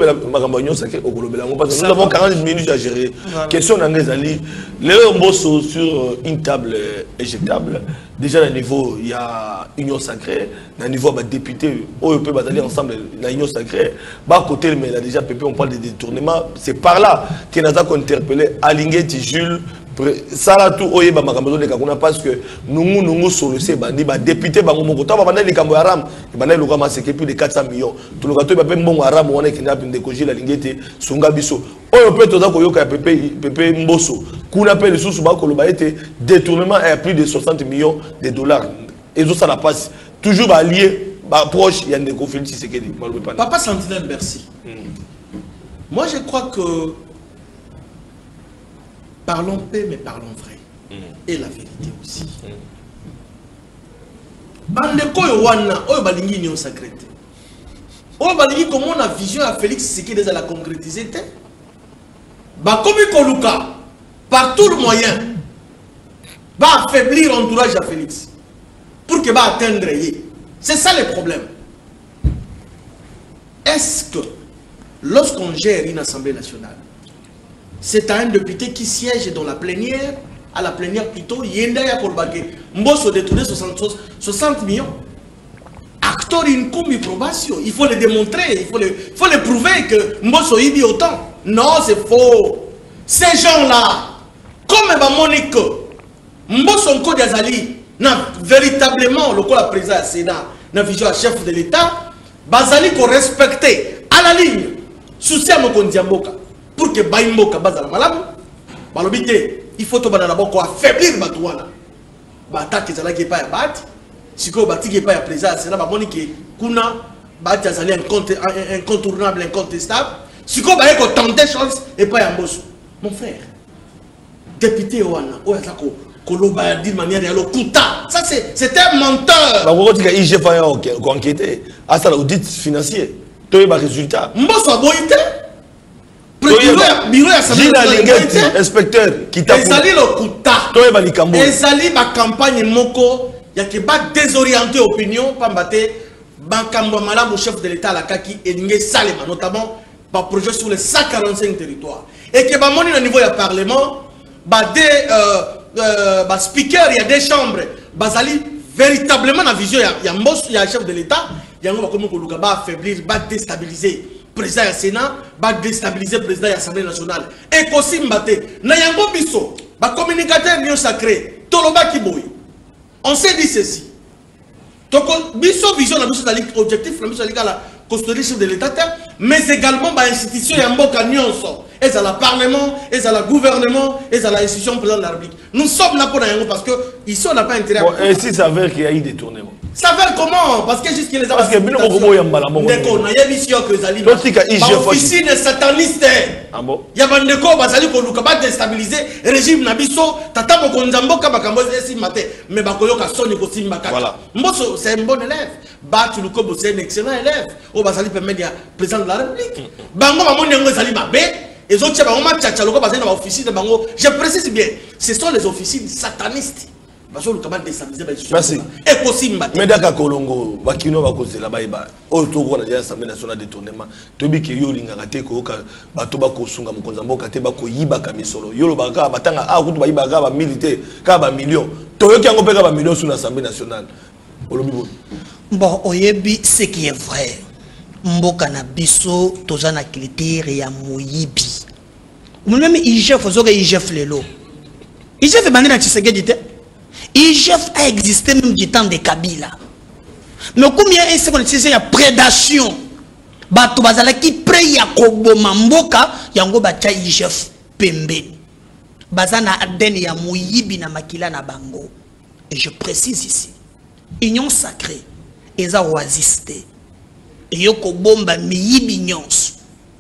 E: avons 40 minutes à gérer. Voilà. Question d'Angezali. Les Mbosso sur une table éjectable. Déjà, à niveau, il y a Union Sacrée. À niveau, député, on peut aller ensemble dans l'Union Sacrée. Bah, côté, mais là, déjà, on parle de détournement. C'est par là qu'il y a interpellé Alingueti Jules. Ça là tout oye ba makambo de kakuna parce que nous sur le bandi ba député ba ngomoko ta ba banda li kambo aram banda le roi c'est plus de 400 millions tout le gato ba pe mbongo aram on est kidnap de koji la lingete sunga biso oyo peut toza ko yoka PP mboso kuna pe le sous ba ko lo ba été détournement à plus de 60 millions de dollars et ça la passe toujours ba lié ba proche il y a des conflits c'est que
D: Papa Sentinelle merci. Moi je crois que parlons paix, mais parlons vrai. Et la vérité aussi. Bandeko Yowana, Oyo Balingi Union Sacrée. Oyo Balingi, comment on a vision à Félix, c'est qui déjà la concrétisé. Bakomi Koluka, par tout le moyen, va affaiblir l'entourage à Félix. Pour qu'il va atteindre. C'est ça le problème. Est-ce que, lorsqu'on gère une assemblée nationale, c'est un député qui siège dans la plénière, à la plénière plutôt, Yenda Kolbake, Mbosso détourné 60 millions. Acteur une combi probation, il faut le démontrer, il faut le prouver que Mbosso y dit autant. Non, c'est faux. Ces gens-là, comme Monique, Mbosso Nko Diazali, n'a véritablement, le la président du Sénat, n'a vision à chef de l'État, Bazali qu'on respectait à la ligne, souci à Mokondiamboka. Pour que Baïmboka bazala malamu, il faut d'abord affaiblir Batouana. Batak ezala qui pas bat, si ko bati qui pas à présent, c'est là bamoni que kuna bati azali incontournable, incontestable. Si ko baye ko tenter chance et pas à Mbosso. Mon frère, député Oana, Oya Koloba dit de manière de kuta. Ça c'est un menteur.
E: Bah vous dites que IG fa enquêter à ça l'audit financier. Toi il résultat.
D: Mbosso a boité.
E: Bureau inspecteur qui t'a
D: ezali lokuta ezali ba campagne moko ya ke ba désorienter opinion pambate ba kambo malamu chef de l'état la kaki elinge salema notamment ba projet sur les 145 territoires et que ba moni au niveau du parlement ba speaker il y a des chambres bazali véritablement la vision ya Mbosso ya chef de l'état yango ba komi ko luka ba affaiblir ba déstabiliser président du Sénat ba déstabiliser président de l'Assemblée nationale et kosimba te na yango biso ba communicateur union sacré toloba kiboy on s'est dit ceci donc biso vision la biso dali objectif la biso dali la constitution de l'état mais également ba institution ya mboka nyonso et à la parlement et à la gouvernement et à la institution président de la République nous sommes là pour yango parce que ici on n'a pas intérêt
E: et si ça veut qu'il y a eu détournement
D: ça fait comment parce que jusqu'à les
E: parce que bino kobo ya mbala mongo
D: ndeko na yebision que zali officine sataniste
E: ah bon
D: ya bandeko bazali ko luka ba déstabiliser régime na biso tata bokonza mboka bakambo esi mate mais bakoyoka soni ko simba kaka voilà mboso c'est un bon élève ba tu luko c'est un excellent élève o bazali permettre ya président de la République bango ba moni ngo zali mabe et autres bango ma tchatcha loko bazali na officine bango je précise bien ce sont les officines satanistes.
E: Merci. Mais d'accord, Kolongo, Bakino va causer la baïba. Autour de l'Assemblée nationale détournement. Tobi ki yo linga te ko ka batoba ko sunga mukonzambo ka te ba ko yiba ka misolo. Yo lo baka batanga a kutu ba yiba ka ba militaire ka ba million. To yo ki ngo peka ba million sur l'Assemblée nationale.
C: Bon, oyebi ce qui est vrai. Mboka na biso tozana critère ya moyibi. Même IGF ozoga IGF lelo. IGF bandi na Tshisekedi te. IGF a existé même du temps de Kabila. Mais combien est ce qu'on utilise la prédation? Bato bazala qui pré ya koboma mboka yango bacha IGF pembe. Bazana adeni ya muyibi na makila na bango. Et je précise ici, union sacrée eza oasiste. Et yo kobomba miyibi nyons.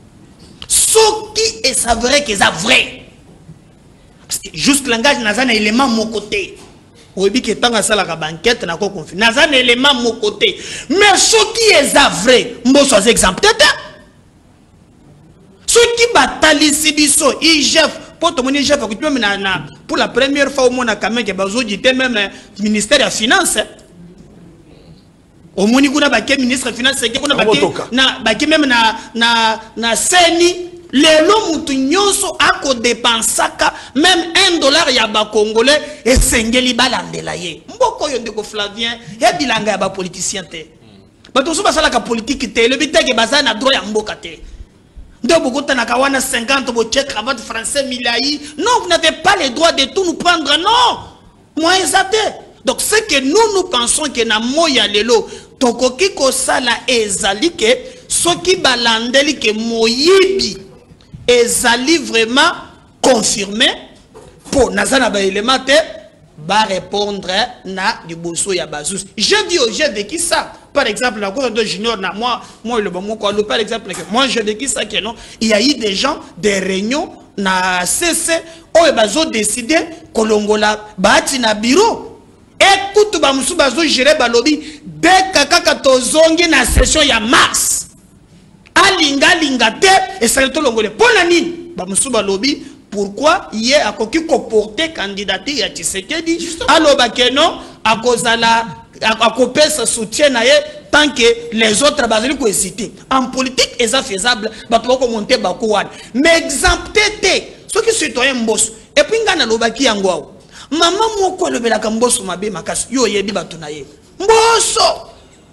C: Soki est ça vrai que ça vrai. Parce que juste langage nazana élément mon côté. Oui, que tant que ça la banquette n'a pas confié. N'a un élément mon côté. Mais ce qui est vrai, moi sois exempté. Ce qui bataille si biso, IGF, pour ton IGF, pour la première fois au monde, quand même, que même le ministère des Finances. Au monde, il y a un ministre des Finances, il y a na CENI. Les lots mutunyoso ako dépensaka même $1 ya ba congolais et sengeli balandela ye mboko yo ndeko Flavien ya bilanga ya ba politicien te bato so basala ka politique te le biteke bazana droit ya mboka te ndo bokota na kawana 50 bo check cravate français milai non vous n'avez pas le droit de tout nous prendre non moi ezate donc c'est que nous pensons que na moya lelo tokoki ko sala ezali ke soki balandeli ke moyibi ezali vraiment confirmé pour Nazana ba élément va répondre na liboso ya bazous. J'ai vécu ça. Par exemple, la cour de junior na moi le bon quoi par exemple moi j'ai vécu ça que non, il y a eu des gens des réunions na CC o bazo décidé kolongola baati na bureau. Écoute ba musu bazo gérer ba lobby dès kaka tozongi na session ya mars. Alinga te et ça le longolé pour la nini ba musuba lobby pourquoi hier a koki comporter candidature ya Tshisekedi alors ba keno a kozala a couper ce soutien na ye tant que les autres bazali ko hésiter en politique est faisable ba to ko monter ba ko wan mais exempté te ceux qui citoyen mbosso et puis ngana lobaki yango maman moko lobela ka mbosso mabe makasi yo yebi bato na ye mbosso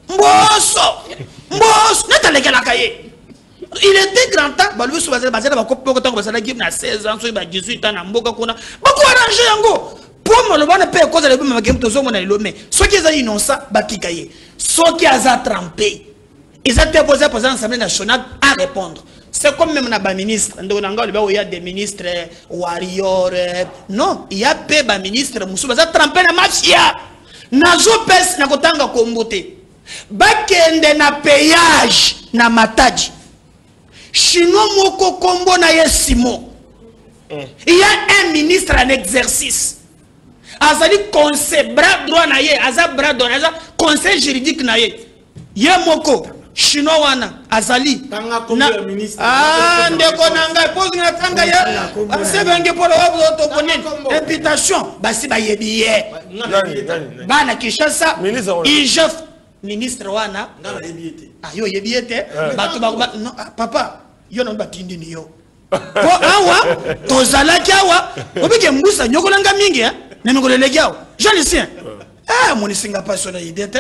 C: natalekela kaye. Il était grand temps, bah lui sur la 16 ans, 18 ans, beaucoup arrangé yango. Pour moi le bon paye cause de ma game tozo mona mais ceux qui ont innocent bakikaye, ceux qui ont trempé, ils ont déposé pour l'Assemblée nationale à répondre. C'est comme même na ministre, il y a des ministres warriors, non, il y a pas ministre musuba za trempé na mafia. Nazo pes na kotanga kombote. Bakende na payage na mataji. Chinois moko kombo na ye Simon. Il y a un ministre en exercice. Azali conseil bras droit na ye, aza bras droit, aza conseil juridique na ye. Ye moko chinois wana azali na ministre. Ah ndeko nanga pose na tanga ya. Ase benge polo to ponen invitation basi ba yebi ye. Bana Kinshasa IGF ministre wana ngana yebiete. Ah yo yebiete bato ba non papa yo non batindi ni yo. Po awa tozala kiawa obike mbusa nyokolanga mingi na ngolele kiawa. Je le sais. Ah mon singa pas sur la idée.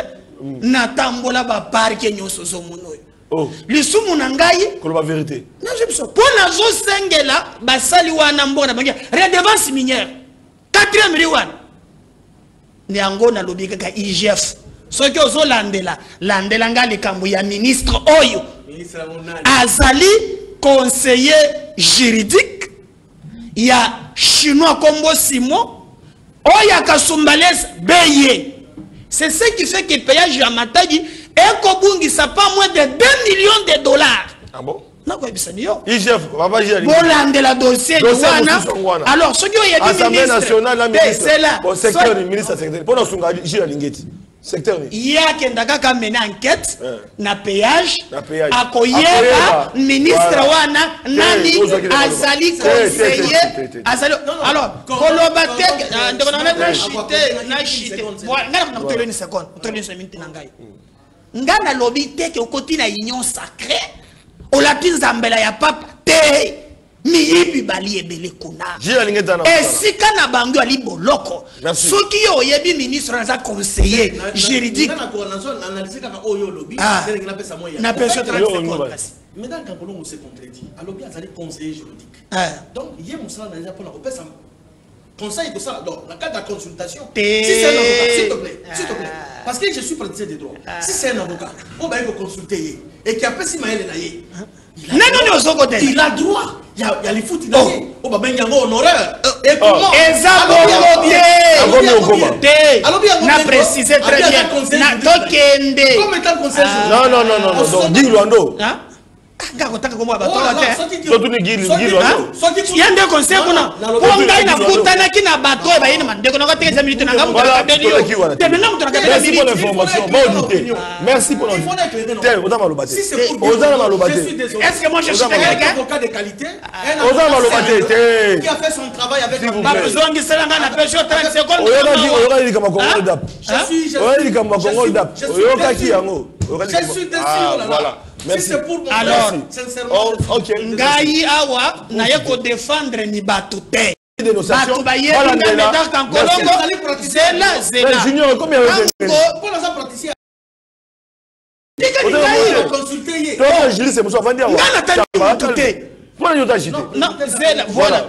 C: natambola ba parke nyoso zo monoyo lisumu na ngai
E: koloba vérité
C: na je biso pona zo sengela basali wana mbona bangia redevance minière 4e miliwan ni yango na lobi kaka IGF soki ozo landela nga likambo ya ministre oyo azali conseiller juridique ya chinois Kombo Simon oya Kasumbalès Beye. C'est ce qui fait que le péage à Matadi ça pas moins de 2 millions de dollars.
E: Ah bon?
C: Non, quoi,
E: IGF,
C: de la dossier de Wana. Alors, ce qui est
E: Assemblée nationale, la ministre.
C: C'est là.
E: Au secteur du ministre secrétaire. Pour nous, secteur
C: il y a qui mené enquête na péage akoyeba ministre wana nani azali conseiller azali alors kolobate na chité ngana une seconde minute na ngai ngana lobi te ke okoti na union sacrée olati nzambela ya papa te miyibi bali ebele kuna esika na bango ali boloko soki yo oyebi ministre naza conseiller juridique na pension
D: mais dans le Cameroun, on se contredit. Alors, il y a des conseillers juridiques. Donc, il y a mon salaire pour la conseil de ça. Donc, dans le cadre de la consultation, si c'est un avocat, s'il te plaît, parce que je suis praticien des droits, si c'est un avocat, on va consulter et qui a fait si Maël est il a droit. Il y a les foot, il a on va bien honoraire. Et comment
C: n'a précisé très bien.
D: Comme étant conseil.
E: Non, dis Luando.
C: Ngakotaka komwa batola te sotu ni gili yande conseil kuna ponga ina kutana kina bato ba yini mandeko na kotekeza minute na ngamu ka delio te maintenant mutu na ka
E: merci pour l'information bon audité merci pour l'information oza malobate oza malobate
C: est-ce que moi je suis quelqu'un
D: avocat de qualité
E: oza malobate te
D: qui a fait son travail avec
C: ba besoin de cela ngana pêche 30 secondes
E: oyoka di kama Congo dap oyoka di kama Congo dap oyoka ki yango
D: je suis déçu
E: voilà.
D: Merci. Si pour
C: alors,
D: sincèrement,
C: ngai awa na yeko défendre ni batute.
E: Dénonciation.
C: Junior,
E: combien
D: pour les praticiens.
E: Consulter. Juriste, c'est Moussa Vandia.
C: Voilà.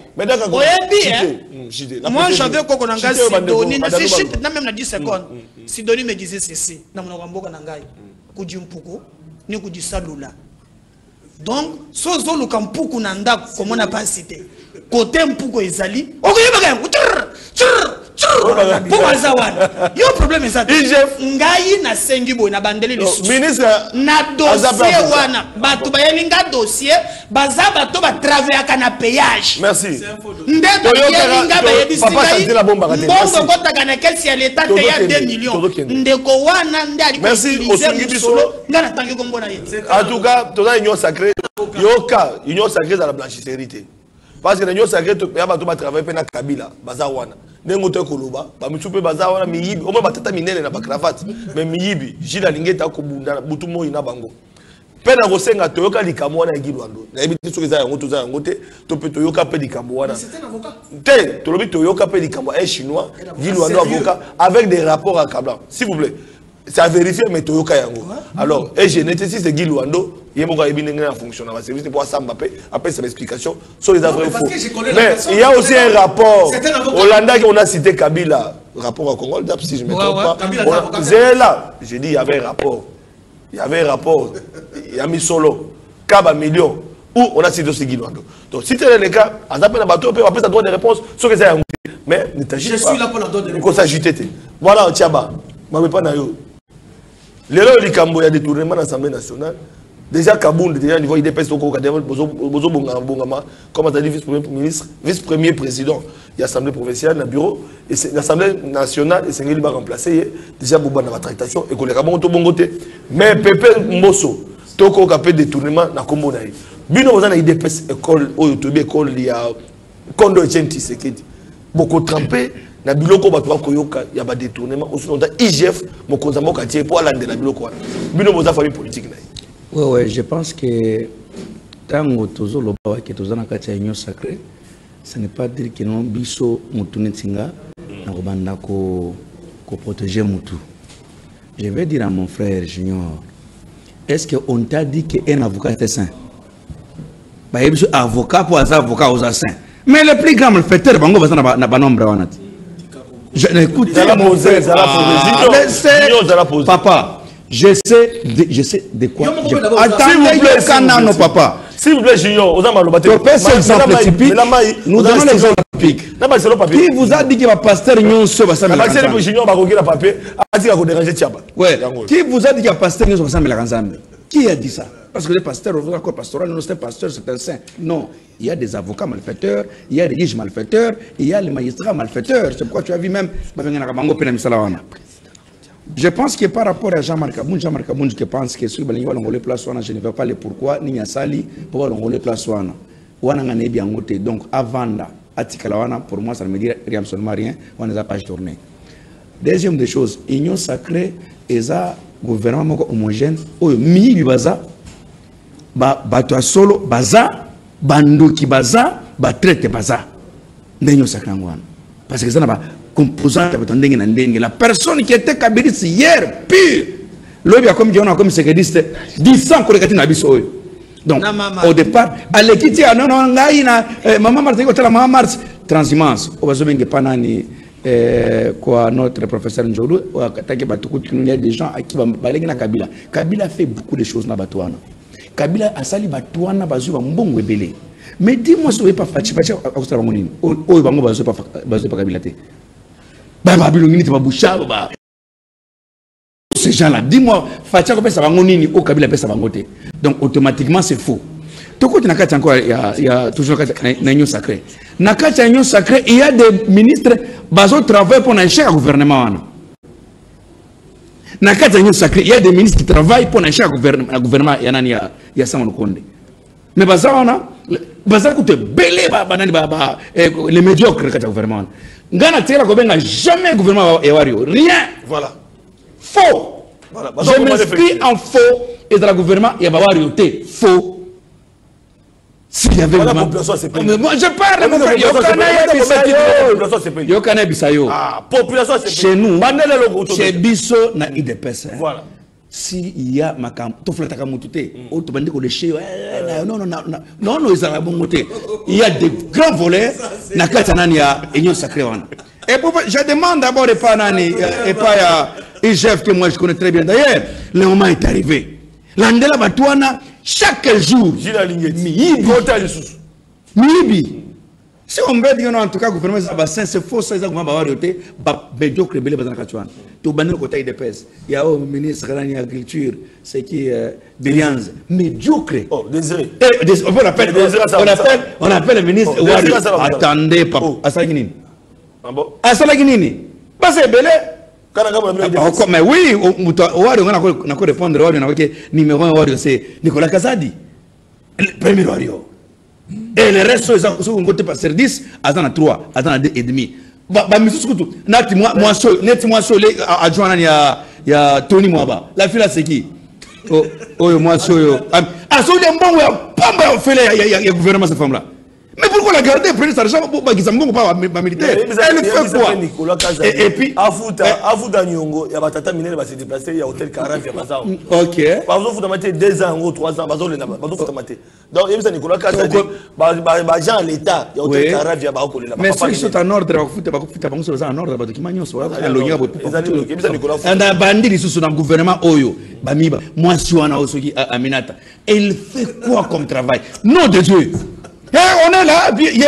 C: Moi j'avais Kokonanga Sidoni, même na 10 secondes. Sidoni me disait ceci. Na mwanamboka na ngai. Kujimpuko. Ni kujisalula. Donc, sozo lukampuku na ndako comme on a pas cité. Côté mpuko ezali. Okoyeba ka. Pour Alzawan. Yo problème est ça. Ngai na sengi boy na bandeli lisu.
E: Ministre
C: na dossier wana. Batu ba yelinga dossier, baza bato ba travailler kana péage.
E: Merci.
C: Ndeko yelinga ba yebisinga. Bongo kota kana kelsi ya l'état te ya 2 millions. Ndeko wana ndali.
E: Merci Osungi Bisolo.
C: Ngana tangi kombo na ye.
E: En tout cas, toza union sacrée. Yoka, union sacrée dans la blanchisserie. Parce que l'union sacrée to ya bato ba travailler pe na Kabila, baza wana. Nengo te koloba, ba mitupe baza wana miyibi, o mo batata minene na ba cravate, mais miyibi, jila lingeta ko bunda butu mo ina bango. Pe na kosenga toyoka likambo wana ngi Luando. Na ebiti soki za yango to za yango te, to pe toyoka pe likambo wana.
D: C'est un avocat.
E: Te, to lobi toyoka pe likambo un chinois, ngi Luando avocat avec des rapports accablant. S'il vous plaît. C'est à vérifier, mais Toyoka Yango. Alors, et je n'étais si c'est Guy Luando, il y a un fonctionnaire en service pour Sambapé, après c'est l'explication sur les avrais faux. Mais il y a aussi un rapport. Hollanda qu'on a cité Kabila, rapport au Congo, si je ne me trompe pas. Zéla, j'ai dit il y avait un rapport. Il y avait un rapport. Il y a mis solo, Kaba million, où on a cité aussi Guy Luando. Donc si c'est le cas, on a bateau, on peut droit de réponse sur les avrais. Mais ne t'agis pas.
D: Je suis là pour la donner.
E: Il faut s'agiter. Voilà, Tiaba. Je ne pas nayo. Les lois du Cambo, il y a des tournements dans l'Assemblée nationale. Déjà, Kaboul, déjà, au niveau IDPS, comme on a dit, vice-premier ministre, vice-premier président, il y a l'Assemblée provinciale, le bureau, et l'Assemblée nationale, et c'est lui qui va remplacer, déjà, Bouba dans la tractation, et qu'on les ramène au bon côté. Mais Pépé Mosso, Toko Kapé des tournements dans Combo Naï. Bino, vous avez une IDPS, école, école, il y a Kondo et Chenti, c'est qui beaucoup trempé. Na biloko bato koyoka ya ba détournement aussi on a IGF mo konzamo katier pour aller la biloko bino boza famille politique na.
B: Ouais, je pense que tango tozo loba ke tozana kati ya union sacrée, ce n'est pas dire que non biso mutu netinga na kobanda ko protéger mutu. Je vais dire à mon frère Junior, est-ce qu'on t'a dit qu'un avocat était saint? Bah, il y a un avocat pour un avocat aux saints. Mais le plus grand malfaiteur, n'a pas nombre. Écoutez, papa, je sais de quoi. Attendez, papa.
E: S'il vous plaît, Junior, nous donnons
B: l'exemple typique. Nous donnons l'exemple typique. Qui vous a dit qu'il va pasteur Nyonso va s'amener Qui vous a dit qu'il va pasteur Nyonso va s'amener Qui a dit ça? Parce que les pasteurs, encore pastoral, non, c'est un pasteur, c'est un saint. Non, il y a des avocats malfaiteurs, il y a des juges malfaiteurs, il y a les magistrats malfaiteurs. C'est pourquoi tu as vu même. Je pense que par rapport à Jean-Marc Aboun, qui pense que si on a les places, je ne vais pas le pourquoi, ni à Sali, pour avoir les places. Donc, avant là, pour moi, ça ne me dit absolument rien, on n'a pas tourné. Deuxième des choses, l'union sacrée est un gouvernement homogène, où mi baza, bato solo baza, bandoki baza, traite baza. L'union sacrée parce que ça n'a pas composante la personne qui était kabiriste hier pire l'objet a comme dit on a comme secrétaire 10 ans que na biso. Donc au départ à l'équité non ngaina maman Martin ko tala maman Mars transhumance au bazo bengi panani quoi notre professeur Njolu ou attaqué batuku il y a des gens à qui balengi na Kabila fait beaucoup de choses na batouana Kabila asali batouana bazu ba mbongo ebele. Mais dis-moi si tu ne veux pas faire ces gens-là, dis-moi, donc automatiquement c'est faux. Il y a toujours une union sacrée. Dans l'union sacrée, il y a des ministres qui travaillent pour un chef gouvernement. Dans l'union sacrée, il y a des ministres qui travaillent pour un chef gouvernement. Il y a ça, on connaît. Mais les médiocres du gouvernement. Ngana tela kobenga jamais gouvernement et wario rien. Voilà. Faux. Voilà. Je m'inscris en faux et dans le gouvernement il y a wario té faux. S'il y avait moi je parle Yokana Bisayo. Ah, population c'est chez nous. Chez Bisso na IDPS. Voilà. Si il y a makam to flata kamutute o to bandi ko le chez non il y a des grands volets na katanani ya union sacrée wana. Et je demande d'abord pas nani et pas IGF que moi je connais très bien d'ailleurs le moment est arrivé landela batwana chaque jour mibi si on veut dire en tout cas gouvernement c'est faux ça gouvernement ba warioté ba médiocre belé bazana katwana to banner côté de pèse il y a au ministre de l'agriculture c'est qui Belianz médiocre. Oh Désiré on appelle le ministre attendez papa asaginini ah bon asaginini parce que belé mais oui wario on a répondre wario na que numéro 1 wario c'est Nicolas Kazadi le premier wario. Et les restes sont côté par service, à 3, à 2 et demi. Adjoint, il y a Tony Mwaba. La fille là, c'est qui? Oh, moi, ah, so il y a gouvernement cette femme là. Mais pourquoi la garder prendre cet argent pour qu'ils s'en pas militaire? Elle fait quoi? Et puis Afuta Nyongo, il y a Batata Minel va se déplacer, il y a hôtel Carave, il y a Bazar. OK. Par exemple, vous avez 2 ans, 3 ans, Bazar le nama, Bazar Futamate. Donc il y a Nicolas Kazadi, Bajan l'état, il y a hôtel Carave, il y a Baoko le nama. Mais ceux qui sont en ordre, Futa Bango sont en ordre, Bazar qui manient soit un logia un bandit sous le gouvernement Oyo, Bamiba, moi je suis en Osoki Aminata. Il fait quoi comme travail? Nom de Dieu. On est là, il y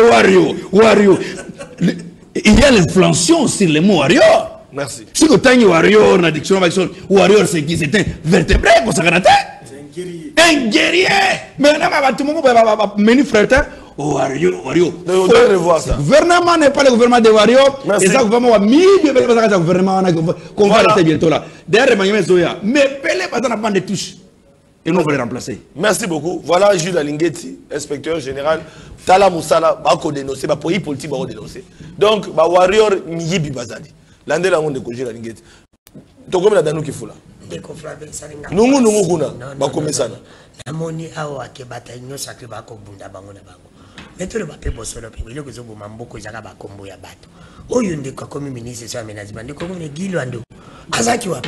B: a l'inflation sur le mot warrior. Merci. Si vous avez warrior, dans la diction, warrior c'est qui? C'est un vertébré, un guerrier. Mais tout le monde va mener frère. Warrior. Le gouvernement n'est pas le gouvernement des warriors. Et ça, le gouvernement va le gouvernement qu'on va rester bientôt là. Derrière, mais Pelé va dans la bande de touche. Et nous, on va les remplacer. Merci beaucoup. Voilà Jules Alinguetti, inspecteur général. Tala Moussala, Bako dénoncé, Bapoyi politique, Bako dénoncé. Donc, Warrior Miyibi Bazadi. L'année là, on est Jules Alinguetti. Donc, comme la danou qui fout là. Nous, Kuna, Bako Messana. La moni awa ke bataille sacré Bako Bunda Bangona Bango. Mais tout le papier bossolo, il y a des Mamboko Zaka Bakombo ya Bato. Oyunde, comme ministre de l'aménagement, de comme Guilando. Azaki Wapi.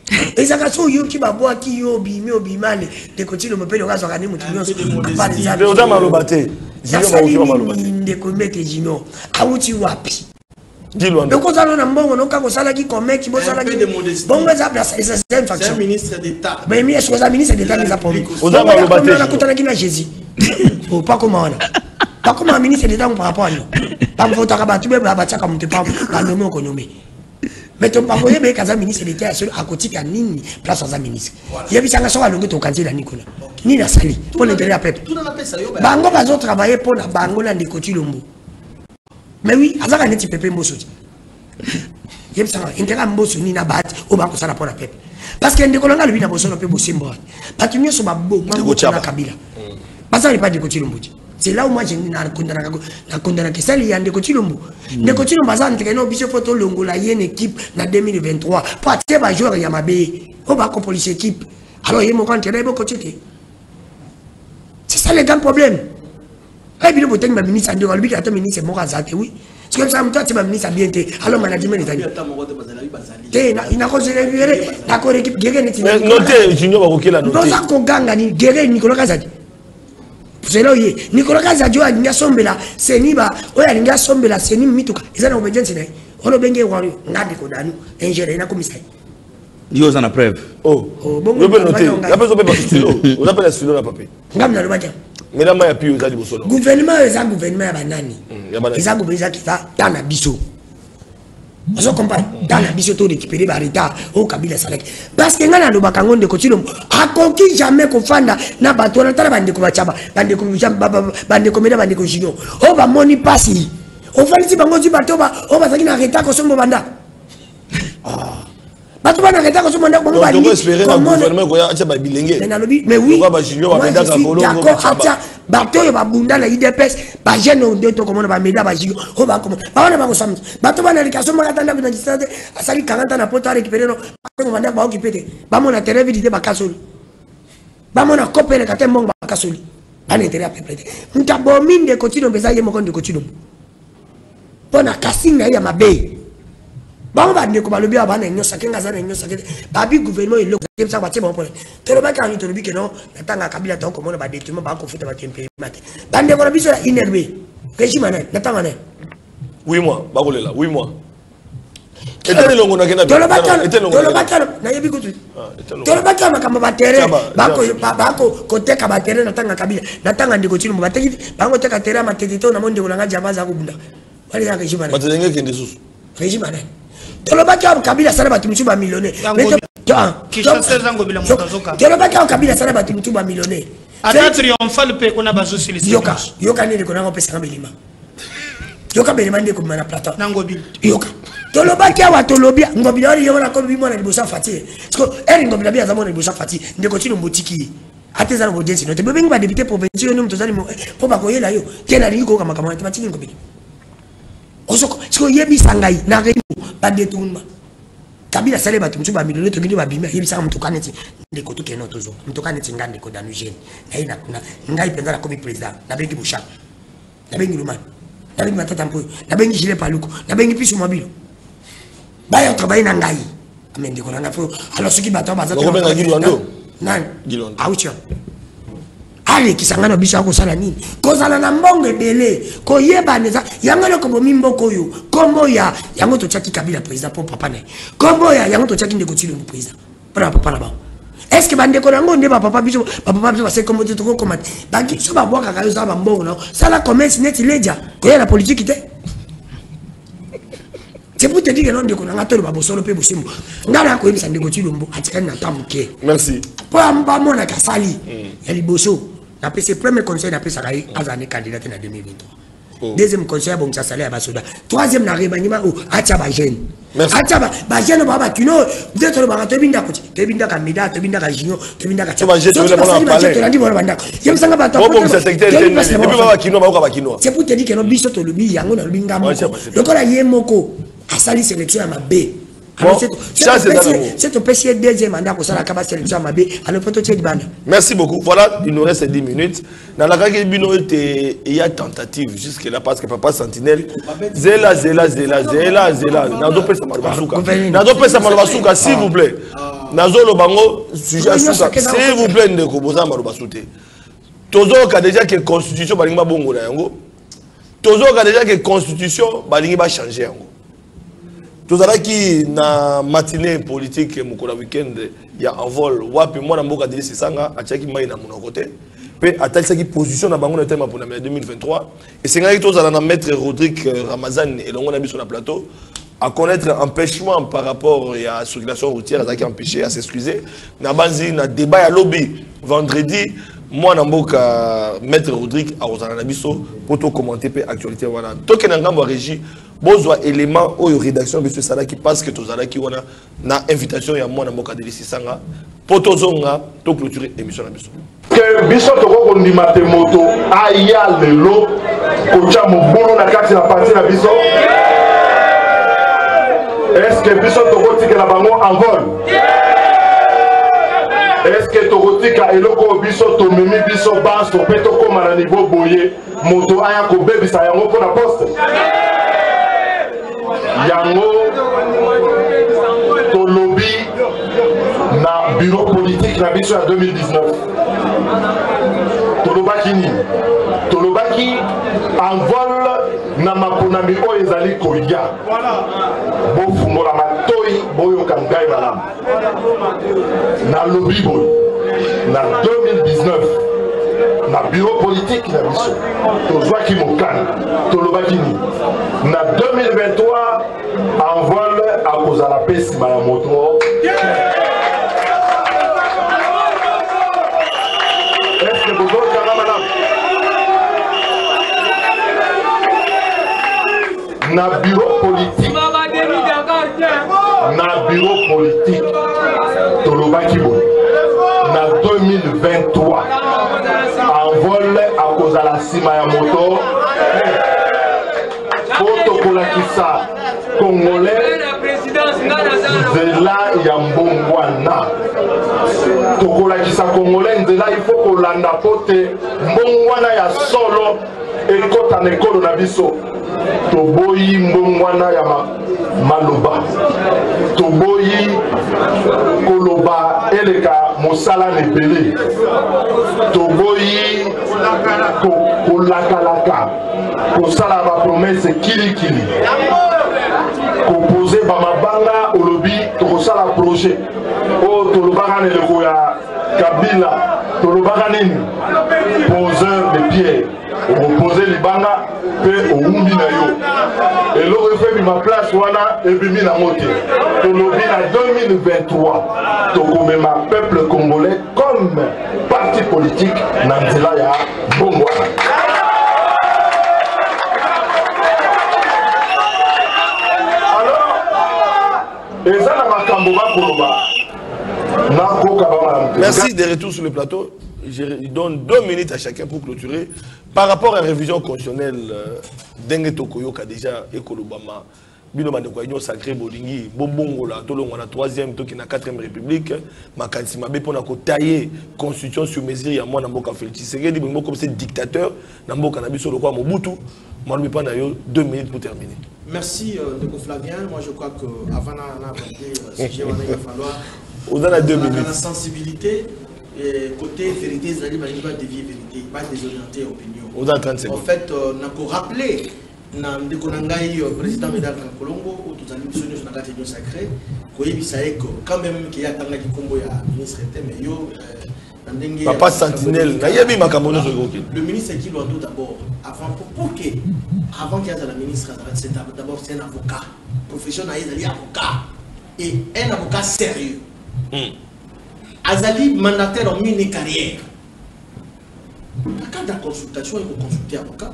H: Et ça a son yo qui va boire qui yo bimi obimale de côté le mopé le gaz organique mutuno pas des amis.
E: Mais on a malobate.
H: De commettre Gino. Auti wapi.
E: Dis-le.
H: Donc on a un bon on a sala qui commet qui bossa la qui bon ça place c'est une faction.
D: C'est un ministre d'État.
H: Mais mi est-ce que un ministre d'État les a promis.
E: On a malobate.
H: On a contana qui na Jésus. Oh pas comment on a. Pas comme un ministre d'État par rapport à nous. Pas vous tarabattu be batia comme te pas nommer on nommé. Mais ton papa yé kaza ministre d'État à côté à nini place aux ministres. Il y a bisanga so alongo to kanzi la Nicolas. Ni na sali pour l'intérêt à peuple. Bango bazo travailler pour la bango la ndekoti lombo. Mais oui, azaka neti pepe mboso. Yem sanga intérêt mboso ni na bat o ba ko sala pour la peuple. Parce que ndekolanga le bina boso no pe bosimbo. Batu nyoso babo mango na kabila. Basa ni pas ndekoti lombo. C'est là où moi j'ai na condamné que ça il y a ndekoti lombo. Ndekoti lombo za ntekeno biso photo longo la yene équipe na 2023. Pour attirer ba joueur ya mabe. O ba ko police équipe. Alors yemo quand intérêt bo côté. C'est ça le grand problème. Et puis le botin ma ministre ande lui qui ministre moko zate oui. C'est comme ça moi tu ma ministre bien té. Alors management les amis. Il n'a causé les d'accord équipe guerre net.
E: Notez junior ba kokela noter.
H: Nous ça ko ganga ni guerre Nicolas Kazadi. C'est là où Nicolas Kazadi a ninga sombela seniba oya ninga sombela seni mituka. Ils ont obédience né. On obenge wari ngade ko danu ingérer na commissaire.
B: Yo ça na preuve.
E: Oh bon. Je peux noter. La personne peut pas stylo. On appelle stylo na papier.
H: Ngamna lo batia.
E: Mesdames et puis aux adibosolo.
H: Gouvernement est un gouvernement à banani. Ils ont gouvernement qui va dans la biso. Vous comprenez? Dans la biso tout récupérer par retard au Kabila Salek. Parce que ngana lo bakango de kotilo a conquis jamais kofanda na bato na tala bande ko bachaba bande ko jamba bande ko meda bande ko jino. O ba moni pasi. O fali ti bango ti bato ba o ba sakina retard ko sombo banda. Bato ba na retard ko sombo banda ko ba.
E: Donc espérer le gouvernement ko ya acha ba bilenge.
H: Mais oui.
E: Ba junior ba benda ka bolo ko bachaba.
H: Bato yo babunda la IDPS ba jeune de to comme ba meda ba jigo o ba comme ba on ba ko sam bato ba na l'éducation ma katanda ko na distance asali 40 ans na poto récupérer no ko banda ba occupé ba mon intérêt vidité ba kasoli ba mon copé le katem ba kasoli ba intérêt à peuple nta bo minde ko tino beza ye mo ko de ko tino pona kasinga ya mabe ba ba de ko ba lobi ba na nyosa kenga za na nyosa ke ba bi gouvernement il le ça ba te bon pour te lo ba ka ni to lobi ke no natanga kabila to ko mo ba de timo ba ko futa ba tempe mate bande ko biso inervé régime na natanga na
E: 8 mois ba ko lela 8 mois etele longo na kena etele longo
H: na yebi ko tu to lo ba ka makamba ba tere ba ko teka ba tere natanga kabila natanga ndiko tino ba teki ba ngo teka tere ma tete to na monde ko langa jaba za ko bunda wali ya régime na
E: ba tenge kende susu
H: régime na Tolobaki au Kabila sala batu mtuba millionnaire.
C: Kishasa zango bila mutazoka.
H: Tolobaki au Kabila sala batu mtuba millionnaire.
C: Ata triomphal pe kona bazo silisi.
H: Yoka nini kona ngopesa kama milima. Yoka belima ndeko mana plateau.
C: Nangobi.
H: Yoka. Tolobaki au Tolobia ngobila wali yona ko bimo na libosa fati. Sko eri ngobila bia zamona libosa fati ndeko tino mbotiki. Ateza ngo jensi no te bebengi ba député provincial no mtozali mo po ba koyela yo. Tena liko kama kama matiki ngobili. Osoko siko yebi sangai na remo ba détournement. Kabila sale ba tumtu ba milone to ngini ba bima yebi sanga mtu kaneti ndeko to keno tozo. Mtu kaneti ngande ko danu jeune. Na ina kuna ngai penza la komi président. Na bengi busha. Na bengi lumana. Na bengi matata mpo. Na bengi jile paluko. Na bengi pisu mobile. Ba ya travailler na ngai. Amende ko na fo. Alors ce qui ba to ba za to.
E: Ko benga Gilondo.
H: Nan.
E: Gilondo.
H: Aucho. Ale kisangana biso akosala nini kozala na mbongo ebele koyeba neza yango loko bomi mboko yo kombo ya yango to chaki Kabila président pour papa ne kombo ya yango to chaki ndeko tilo président para papa na ba est-ce que bande ko nango nde papa biso ba se kombo to ko komate banki so ba boka kayo za ba mbongo na sala commerce net leja ko ya la politique te c'est pour te dire que non ndeko nanga to ba bosolo pe bosimbo ngala ko yebisa ndeko tilo mbo atikani na tamuke
E: merci
H: po amba mona kasali ya liboso. Après ce premier conseil d'après Saraï, Azane candidat en 2023. Deuxième conseil, bon, ça salaire à Basoda. Troisième, na rebanima ou Achaba Jeune. Achaba, Bajane Baba, tu know, deux autres barato binda côté. Tebinda Kamida, Tebinda Kajino, Tebinda Kachaba. C'est pour te dire que nos bisots au lobby, Yango, le Binga Moko. Le Kola Yemoko, a sali sélection à ma baie. C'est au PC deuxième mandat pour ça la capacité de ma baie. Alors, peut être
E: merci beaucoup. Voilà, il nous reste 10 minutes. Dans la Kaki Bino, il y a tentative jusque-là parce que Papa Sentinelle. Zela. Nado Pesa Malbasuka, s'il vous plaît. Nazolo bango sujet s'il vous plaît ndeko boza maroba souté. Tozo ka déjà que constitution balingi ba bongo na yango. Tozo ka déjà que constitution balingi ba changer yango. Tozala ki na matinée politique mukula weekend ya envol wapi mwana mboka délisi sanga atiaki mai na mon côté. Pe atalisa ki position na bango na thème pour 2023 et c'est ngaki tozala na maître Rodrigue Ramazan et longo na biso na plateau à connaître empêchement par rapport à la circulation routière qui empêché à s'excuser. Na banzi na débat à lobby vendredi moi namboka maître Rodrigue a osana na biso pour to commenter pe actualité wana. To ke na ngambo régie bozwa élément au rédaction biso sala qui passe que tozala ki wana na invitation ya moi namboka delisi sanga pour tozonga to clôturer émission na biso.
I: Que biso to ko ndima te moto aya lelo ko cha mobolo na kati na parti na biso. Est-ce que biso tokotika na bango en vol? Est-ce que tokotika eloko biso tomemi biso baso pe tokoma na niveau boye moto aya ko bebisa yango pour la poste? Yango to lobby na bureau politique na biso en 2019. Tolobaki ni tolobaki en vol na maponami oyo ezali koya bofungola matoi boyoka ngai malamu na lobi boy na 2019 na bureau politique na biso tozwaki mokana tolobaki ni na 2023 en vol akozala pe nsima ya moto. Est-ce que bozokanga malamu na bureau politique tolobaki boy na 2023 en vol akozala nsima ya moto po tokolakisa congolais nzela ya mbongwana tokolakisa congolais nzela ifo kolanda po te mbongwana ya solo ekota na ekolo na biso. Toboyi mbongwana ya maloba toboyi koloba eleka mosala nebele toboyi kolakalaka kosala ba promesse kilikili kopose bamabanga olobi tokosala projet oyo tolobaka na eleko ya Kabila tolobaka nini poseur de pierre opposé libanga pe oumbi na yo eloko efebi ma place wana ebimi na mote tolobi na 2023 tokomema peuple congolais comme parti politique na nzela ya mbongwana. Alors eza na makambo bakoloba nakoka bamala.
E: Merci de retour sur le plateau. Je donne 2 minutes à chacun pour clôturer. Par rapport à la révision constitutionnelle, Dengue Tokoyoka déjà, Ekolobama, Binomane Koyon Sacré Bolingi, Bobongola, Tolong la 3e, Toki na 4e République, Makansi Mabe pour tailler constitution sur mesure, il y a moi Namboka Félix Tshisekedi, comme c'est dictateur, Namboka Nabiso le quoi Mobutu, moi je pas 2 minutes pour terminer.
D: Merci Ndeko Flavien. Moi je crois que avant d'aborder le sujet, il va falloir.
E: On a 2 minutes.
D: La sensibilité. Et côté vérité, il va dévier vérité, il va désorienter l'opinion. En fait, on a rappelé, le président Médard Colombo, où tous les missionnaires sont dans la sacré, quand même qu'il y a un ministre, mais
E: Papa Sentinelle,
D: le ministre qui doit d'abord, avant qu'il y ait la ministre, d'abord c'est un avocat, professionnel, il y a un avocat, et un avocat sérieux. Azali mandataire en mini carrière. Quand la consultation, il faut consulter avocat.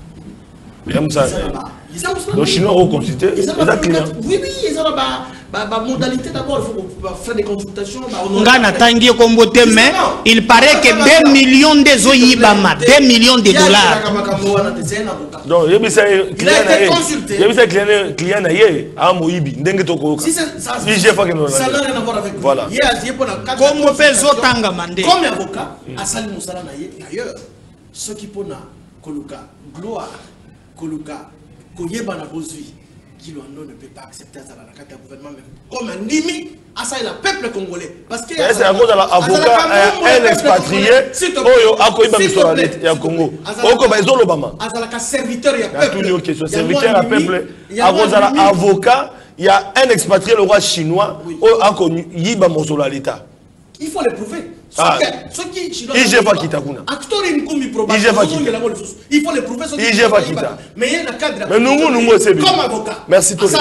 E: Les Chinois ont consulté.
D: Oui, ils ont la modalité d'abord, il faut faire des consultations.
C: Mais il paraît que 2 millions de zoïbama, 2 millions de dollars.
E: Donc, il y a consulté. Il y a client à Moïbi. Ça n'a rien à voir avec vous. Voilà.
D: Comme avocat, à Salim Moussala d'ailleurs, ceux qui pona Koluka, gloire, Koluka, Koyeba na Bozui, Kiloando ne peut pas accepter ça dans la carte du gouvernement, comme un dimi, à ça, il a peuple congolais. Parce que.
E: C'est à cause de l'avocat, un expatrié, Oyo, Akoïba Missolalette, il y a Congo. Oko, ils ont l'Obama.
D: Azalaka serviteur, il y a peuple.
E: Serviteur, à peuple. À cause de l'avocat, il y a un expatrié, le roi chinois, Yiba Missolalita.
D: Il faut le prouver.
E: Il faut
D: le prouver. Mais il y a un cadre.
E: Mais
D: comme avocat.
E: Merci tout.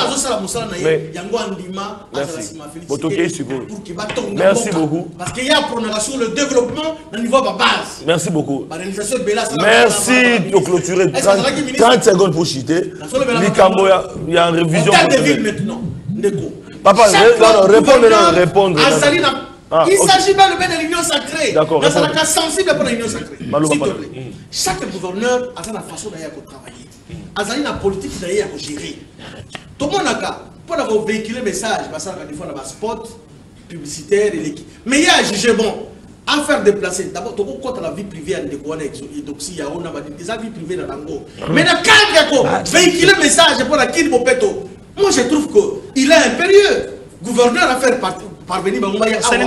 E: Merci beaucoup.
D: Parce qu'il y a prolongation le développement au niveau de la base.
E: Merci beaucoup. Merci de clôturer 30 secondes pour chiter. Il y a une révision.
D: Maintenant.
E: Papa, répondre.
D: Il s'agit pas de l'union sacrée.
E: D'accord.
D: Dans un cas sensible pour l'union sacrée. S'il te plaît. Chaque gouverneur a sa façon d'aller travailler. Il a une politique d'aller gérer. Tout le monde a cas. Pour avoir véhiculé le message, parce que des fois on a un spot publicitaire et l'équipe. Mais il y a un jugement à faire déplacer. D'abord, tu compte la vie privée de Kouane et d'Oxy, il y a des vie privée dans l'ango. Mais dans le cas de véhiculer le message pour la Kid Bopeto, moi je trouve qu'il est impérieux. Gouverneur à faire parvenir dans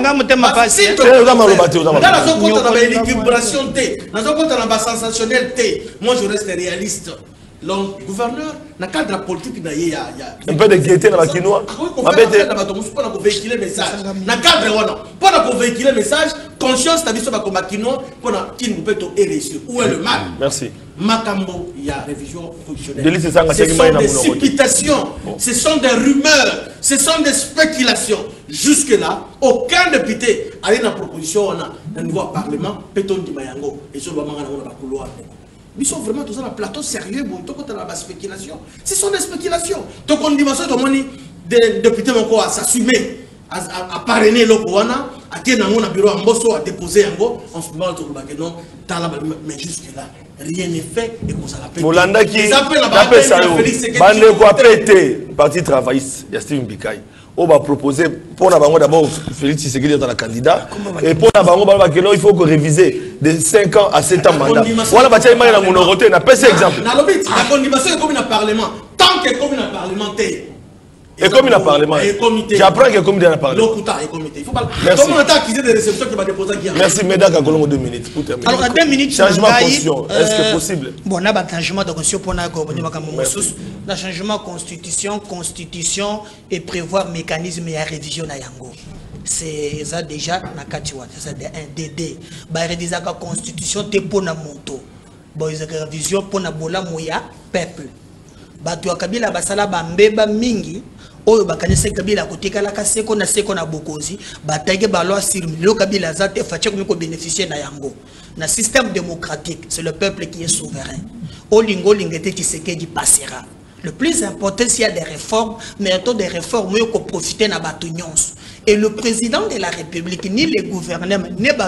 D: la équilibration T, dans la sensationnel T. Moi je reste réaliste. Le gouverneur n'a pas de la politique.
E: Un peu de gaieté dans la quinoa.
D: Pour véhiculer le message. N'a cadre pour véhiculer le message, conscience t'as vu sur ma quinoa pour qui nous peut réussir. Où est le mal?
E: Merci.
D: Makambo, il y a révision fonctionnelle.
E: Ce sont
D: des supputations, ce sont des rumeurs, ce sont des spéculations. Jusque-là, aucun député a une proposition au niveau du Parlement, Péton di Mayango, et sur le moment où on a couloir. Ils sont vraiment tous dans un plateau sérieux, la spéculation. Ce sont des spéculations. Donc on dit des députés à s'assumer, à parrainer le Kouana, à qui dans un bureau en bosso, à déposer un go, on se demande non, mais jusque-là, rien n'est fait et qu'on s'en appelle.
E: Molanda qui appelle ça, Bande quoi pété, parti travailliste, il y a Steve Mbikaï. On va proposer pour d'abord Félix Tshisekedi dans la candidat et pour il faut que réviser de 5 ans à 7 ans mandat. Voilà bah tiens il mon roté n'a pas cet exemple.
D: La condamnation est comme un parlement tant que comme un parlementaire.
E: Et comme il a parlement. J'apprends que comme il a parlé.
D: Il faut pas. Comment on a accusé des réceptions qui va déposer qui.
E: Merci Médac à Colombo 2 minutes pour terminer.
C: Alors à 2 minutes
E: changement de constitution, est-ce que possible?
C: Bon, on a un changement de constitution pour un changement constitution et prévoir mécanisme et révision à Yango. C'est ça déjà na katiwa, c'est un DD. Ba réviser la constitution te pour na moto. Bon, ils ont révision pour na bola moya peuple. Ba tu akabila basala ba mbeba mingi. Oyo bakanise kabila kotikala ka seko na bokozi batage balwa sur le kabila zate fache ko bénéficier na yango na système démocratique. C'est le peuple qui est souverain. Olingo lingete Tshisekedi passera. Le plus important, s'il y a des réformes, mais des réformes qui profiter de la et le président de la République, ni les gouvernements, ni les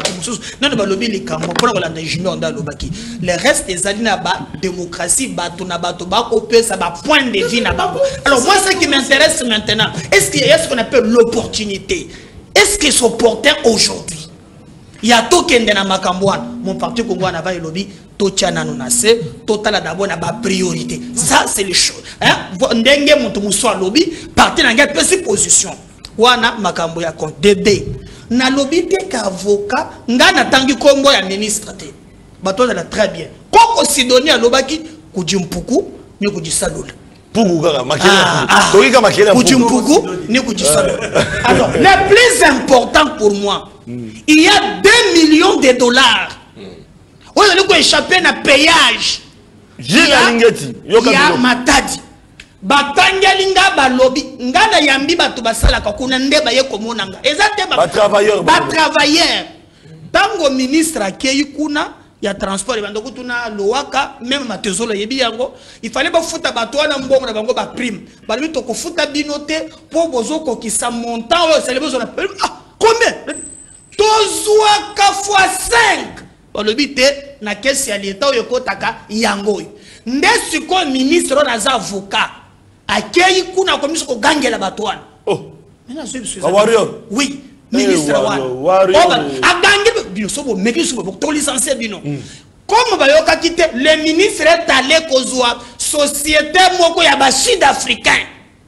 C: le reste des années, la démocratie, ça point de vie. Alors moi, ce qui m'intéresse maintenant, est-ce qu'on appelle l'opportunité? Est-ce qu'ils sont portés aujourd'hui? Il y a tout qui est dans mon parti Congo en avant le lobby. Total d'abord na priorité. Ça c'est les choses. Hein? Ndenge monto muswa lobby parti na ngati pesi position. Wana makambo ya compte DD. Na lobby te ka avocat ngana tangi kombo ya ministre te. Bato na très bien. Koko Sidonie alobaki kujimpuku ni kujisalula.
E: Puku kaka makela. Toki makela
C: kujimpuku ni kujisalula. Alors, le plus important pour moi, il y a 2 millions de dollars. On a échappé à payage. Il y a Matadi. Batangalinga balobi. Ngana yambi batu basala kakuna ndeba ye komonanga. Ezate ba travailleur. Tango ministre akeyi kuna ya transport bandoko tuna loaka même matezolo yebi yango. Il fallait ba futa batu wana mbongo na bango ba prime. Balobi to ko futa binote po bozoko ki sa montant o c'est besoin de combien? Tozwa ka fois 5. Le but est na kesi ya l'État yokotaka yango. Ndesi ko ministre na za avocat. Akeyi kuna komiso ko gangela batwana.
E: Oh.
C: Maintenant c'est
E: warrior.
C: Oui, ministre
E: warrior.
C: A gangela bino sobo meki sobo to licencier bino. Comme bayoka kite le ministre est allé kozwa société moko ya ba sud africain.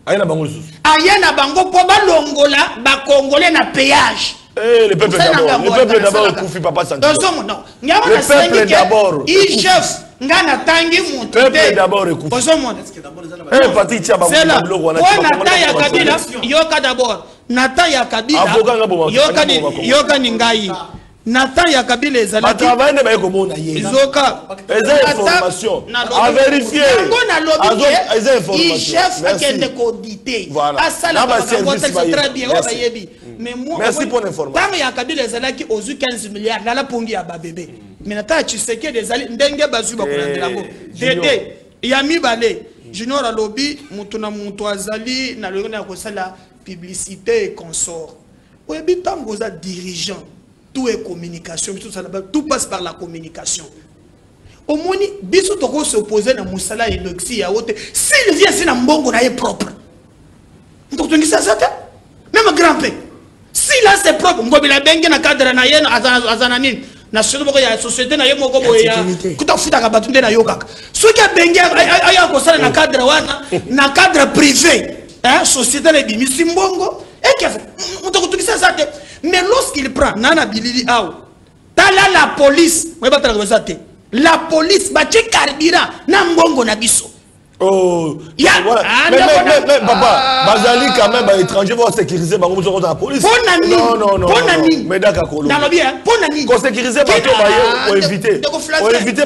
E: Aïe na bango.
C: Aïe na bango pour balongola ba congolais na péage.
E: Eh, le peuple d'abord. Le peuple d'abord écouffi papa santé.
C: Le peuple d'abord. Il chef. Ngana tangi mutu.
E: Peuple d'abord écouffi. Eh, Patrick Tchaba.
C: C'est là. Oh, Nata ya Kabila. Yoka d'abord. Nata ya Kabila. Yoka Ningai. Nata ya Kabila ezali.
E: Ba travail ne ba komona ye.
C: Zoka.
E: Eza information. À vérifier. Eza information.
C: Il chef akende kodité. Asala ba service très bien. Mais moi,
E: merci pour l'information.
C: Tant il y a Kabila ezalaki aux 15 milliards là la pongi ya ba bébé. Mais nata Tshisekedi ezali ndenge bazu ba kolandela ngo. Dédé, yami balé. Junior alobi mutu na mutu azali na lelo na kosala publicité et consort. Oyebi tango za dirigeant. Tout est communication, tout passe par la communication. Au moins, biso toko s'opposer na musala et l'oxy à haute. S'il vient c'est na mbongo na est propre. Donc tu dis ça même grand-père. Si là c'est propre, ngobila bengi na cadre na yena azananin. Na société na yemo ko boya. Kuta futa ka batunde na yoka. Ce qui bengi aya ko sala na cadre wana, na cadre privé. Hein, société le bimisi mbongo. Et qu'est-ce que tu dis ça? Mais lorsqu'il prend Nana Bilili Aou, la police, la police, bache carburant, Nambongo Nabiso.
E: Oh, mais papa, Bazali quand même, étranger va sécuriser la police. Non, mais d'accord, pour sécuriser, pour éviter. Pour éviter,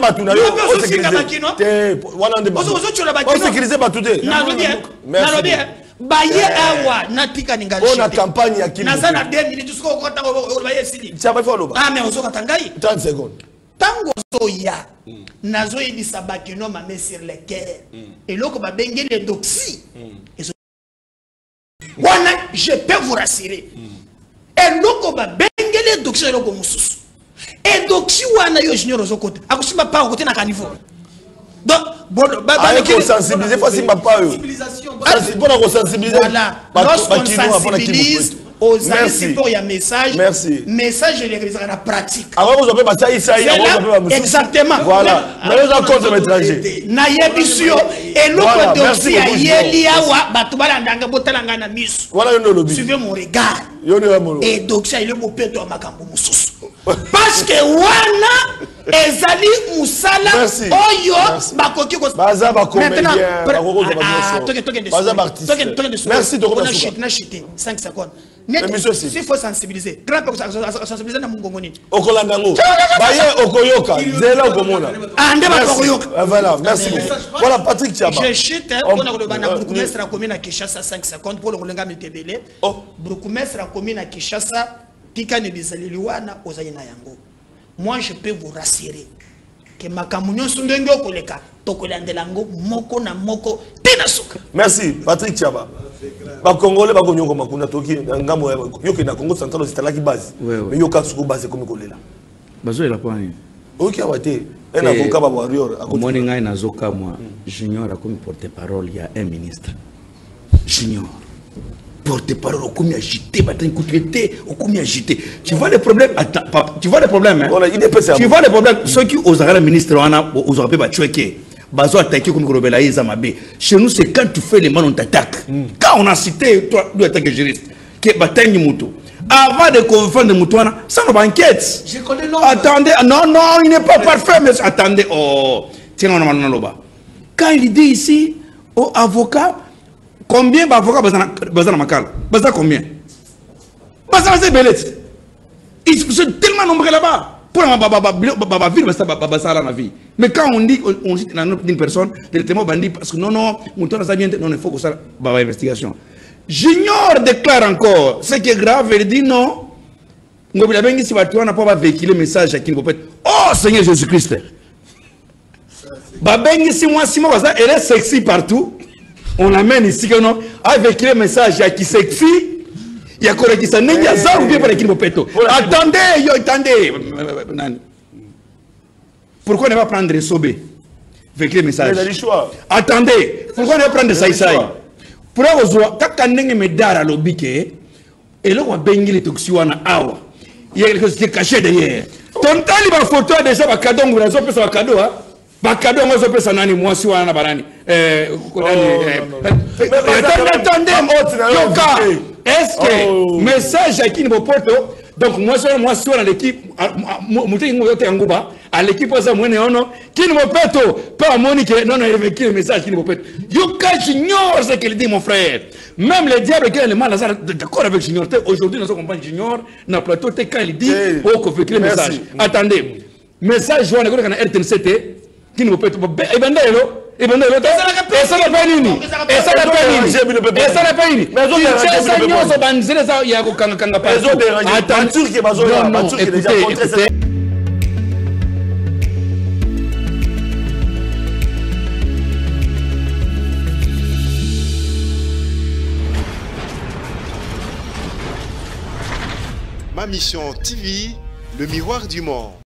E: merci.
C: Baye awa natika ninga
E: on a campagne ya kili
C: nazana 2 minutes ko kota ko baye sili
E: tiaba fo loba
C: mais on soka tangai
E: 30 secondes
C: tango soya nazo yebisa bakino ma sur le cœur et loko ba bengele doxy wana je peux vous rassurer et loko ba bengele doxy loko mususu et doxy wana yo junior zokota akushima pa côté na kanivo. Donc,
E: il sensibiliser, facile pas eux.
C: Voilà, lorsqu'on sensibilise aux amis pour un message, message je les la pratique. Exactement.
E: Voilà. Mais nous en compte l'étranger.
C: Nayebisio et l'autre dossier a yeliawa batubala ndanga botalanga na misu.
E: Voilà une lobby.
C: Suivez mon regard. Et donc ça il est mon péto makambo mususu. Parce que wana ezali musala oyo bakoki ko
E: baza ba comédien baza ba artiste. Merci de remercier.
C: 5 secondes. Il faut sensibiliser. Grand peu sensibiliser na mungongoni.
E: Okolandango. Baye okoyoka. Zela okomona.
C: Ande ba koyoka.
E: Voilà, merci beaucoup. Voilà Patrick Tchaba.
C: Je chute on a le bana Brukumestre la commune à Kinshasa 5 secondes pour le Rolenga Metebele. Brukumestre la commune à Kinshasa tika ne bizali liwana ozayina yango. Moi je peux vous rassurer que ma kamunyo sundenge okoleka tokolandelango moko na moko tenasuka.
E: Merci Patrick Tchaba. Ba Congolais ba konyoko makunda toki ngamo yoki na Congo central ostalaki base. Mais yoka suko base comme kolela.
B: Bazo ela pani.
E: OK awate un avocat ba warrior
B: akoni ngai nazoka moi junior comme porte-parole ya un ministre. Junior porte-parole au commis agité, agité. Tu vois les problèmes, tu vois les problèmes, hein? Tu vois les problèmes, ceux qui osent le ministre, aux Européens, bazo attaquer comme Robela Izamabe. Chez nous, c'est quand tu fais les mains, on t'attaque. Quand on a cité, toi, tu attaques juriste, qui Batangi Moutou. Avant de confondre Moutouana, ça nous enquête.
C: Je connais l'homme.
B: Attendez, non, il n'est pas parfait, mais attendez, oh, tiens, on a mal. Quand il dit ici, au avocat, combien d'avocats bazana makala? Bazana combien? Bazana c'est belette. Ils sont tellement nombreux là-bas. Pour la ville, bazana la vie. Mais quand on dit une personne, directement bandit parce que non, il faut que ça va investigation. Junior déclare encore, ce qui est grave, il dit non. On n'a pas véhiculer le message à qui peut être. Oh Seigneur Jésus-Christ. Babengi si moi, elle est sexy partout. On amène ici que non, avec le message qui sexy, il y a quoi qui s'en est, il y a ça ou bien pour l'équipe au péto. Attendez. Pourquoi ne pas prendre le sobé avec le message? Attendez, pourquoi ne pas prendre Saïsaï? Pour avoir, quand on est médard à l'obike, et là on a bengi les toxiwana awa, il y a quelque chose qui est caché derrière. Ton temps, il va photo déjà un cadeau, on a fait un cadeau, hein? bakado ngo zopesa nani mwasi wana banani attendez yoka est-ce que message akini bopoto donc mwasi wana l'équipe muté ngoyote yanguba à l'équipe oza mwene ono kini bopoto pas moni que non il veut le message kini bopoto yoka junior ce qu'il dit mon frère même le diable qui est le mal d'accord avec junior aujourd'hui nous comprendre junior na plateau te quand il dit oh qu'on fait le message attendez message wana ko kana RTNCT qui ne peut pas et ben ça n'a pas nini et ça n'a pas nini mais ça nyoso banzele ça ya ko kanga pas attends que bazo ya déjà montré
A: Ma Mission TV, le miroir du monde.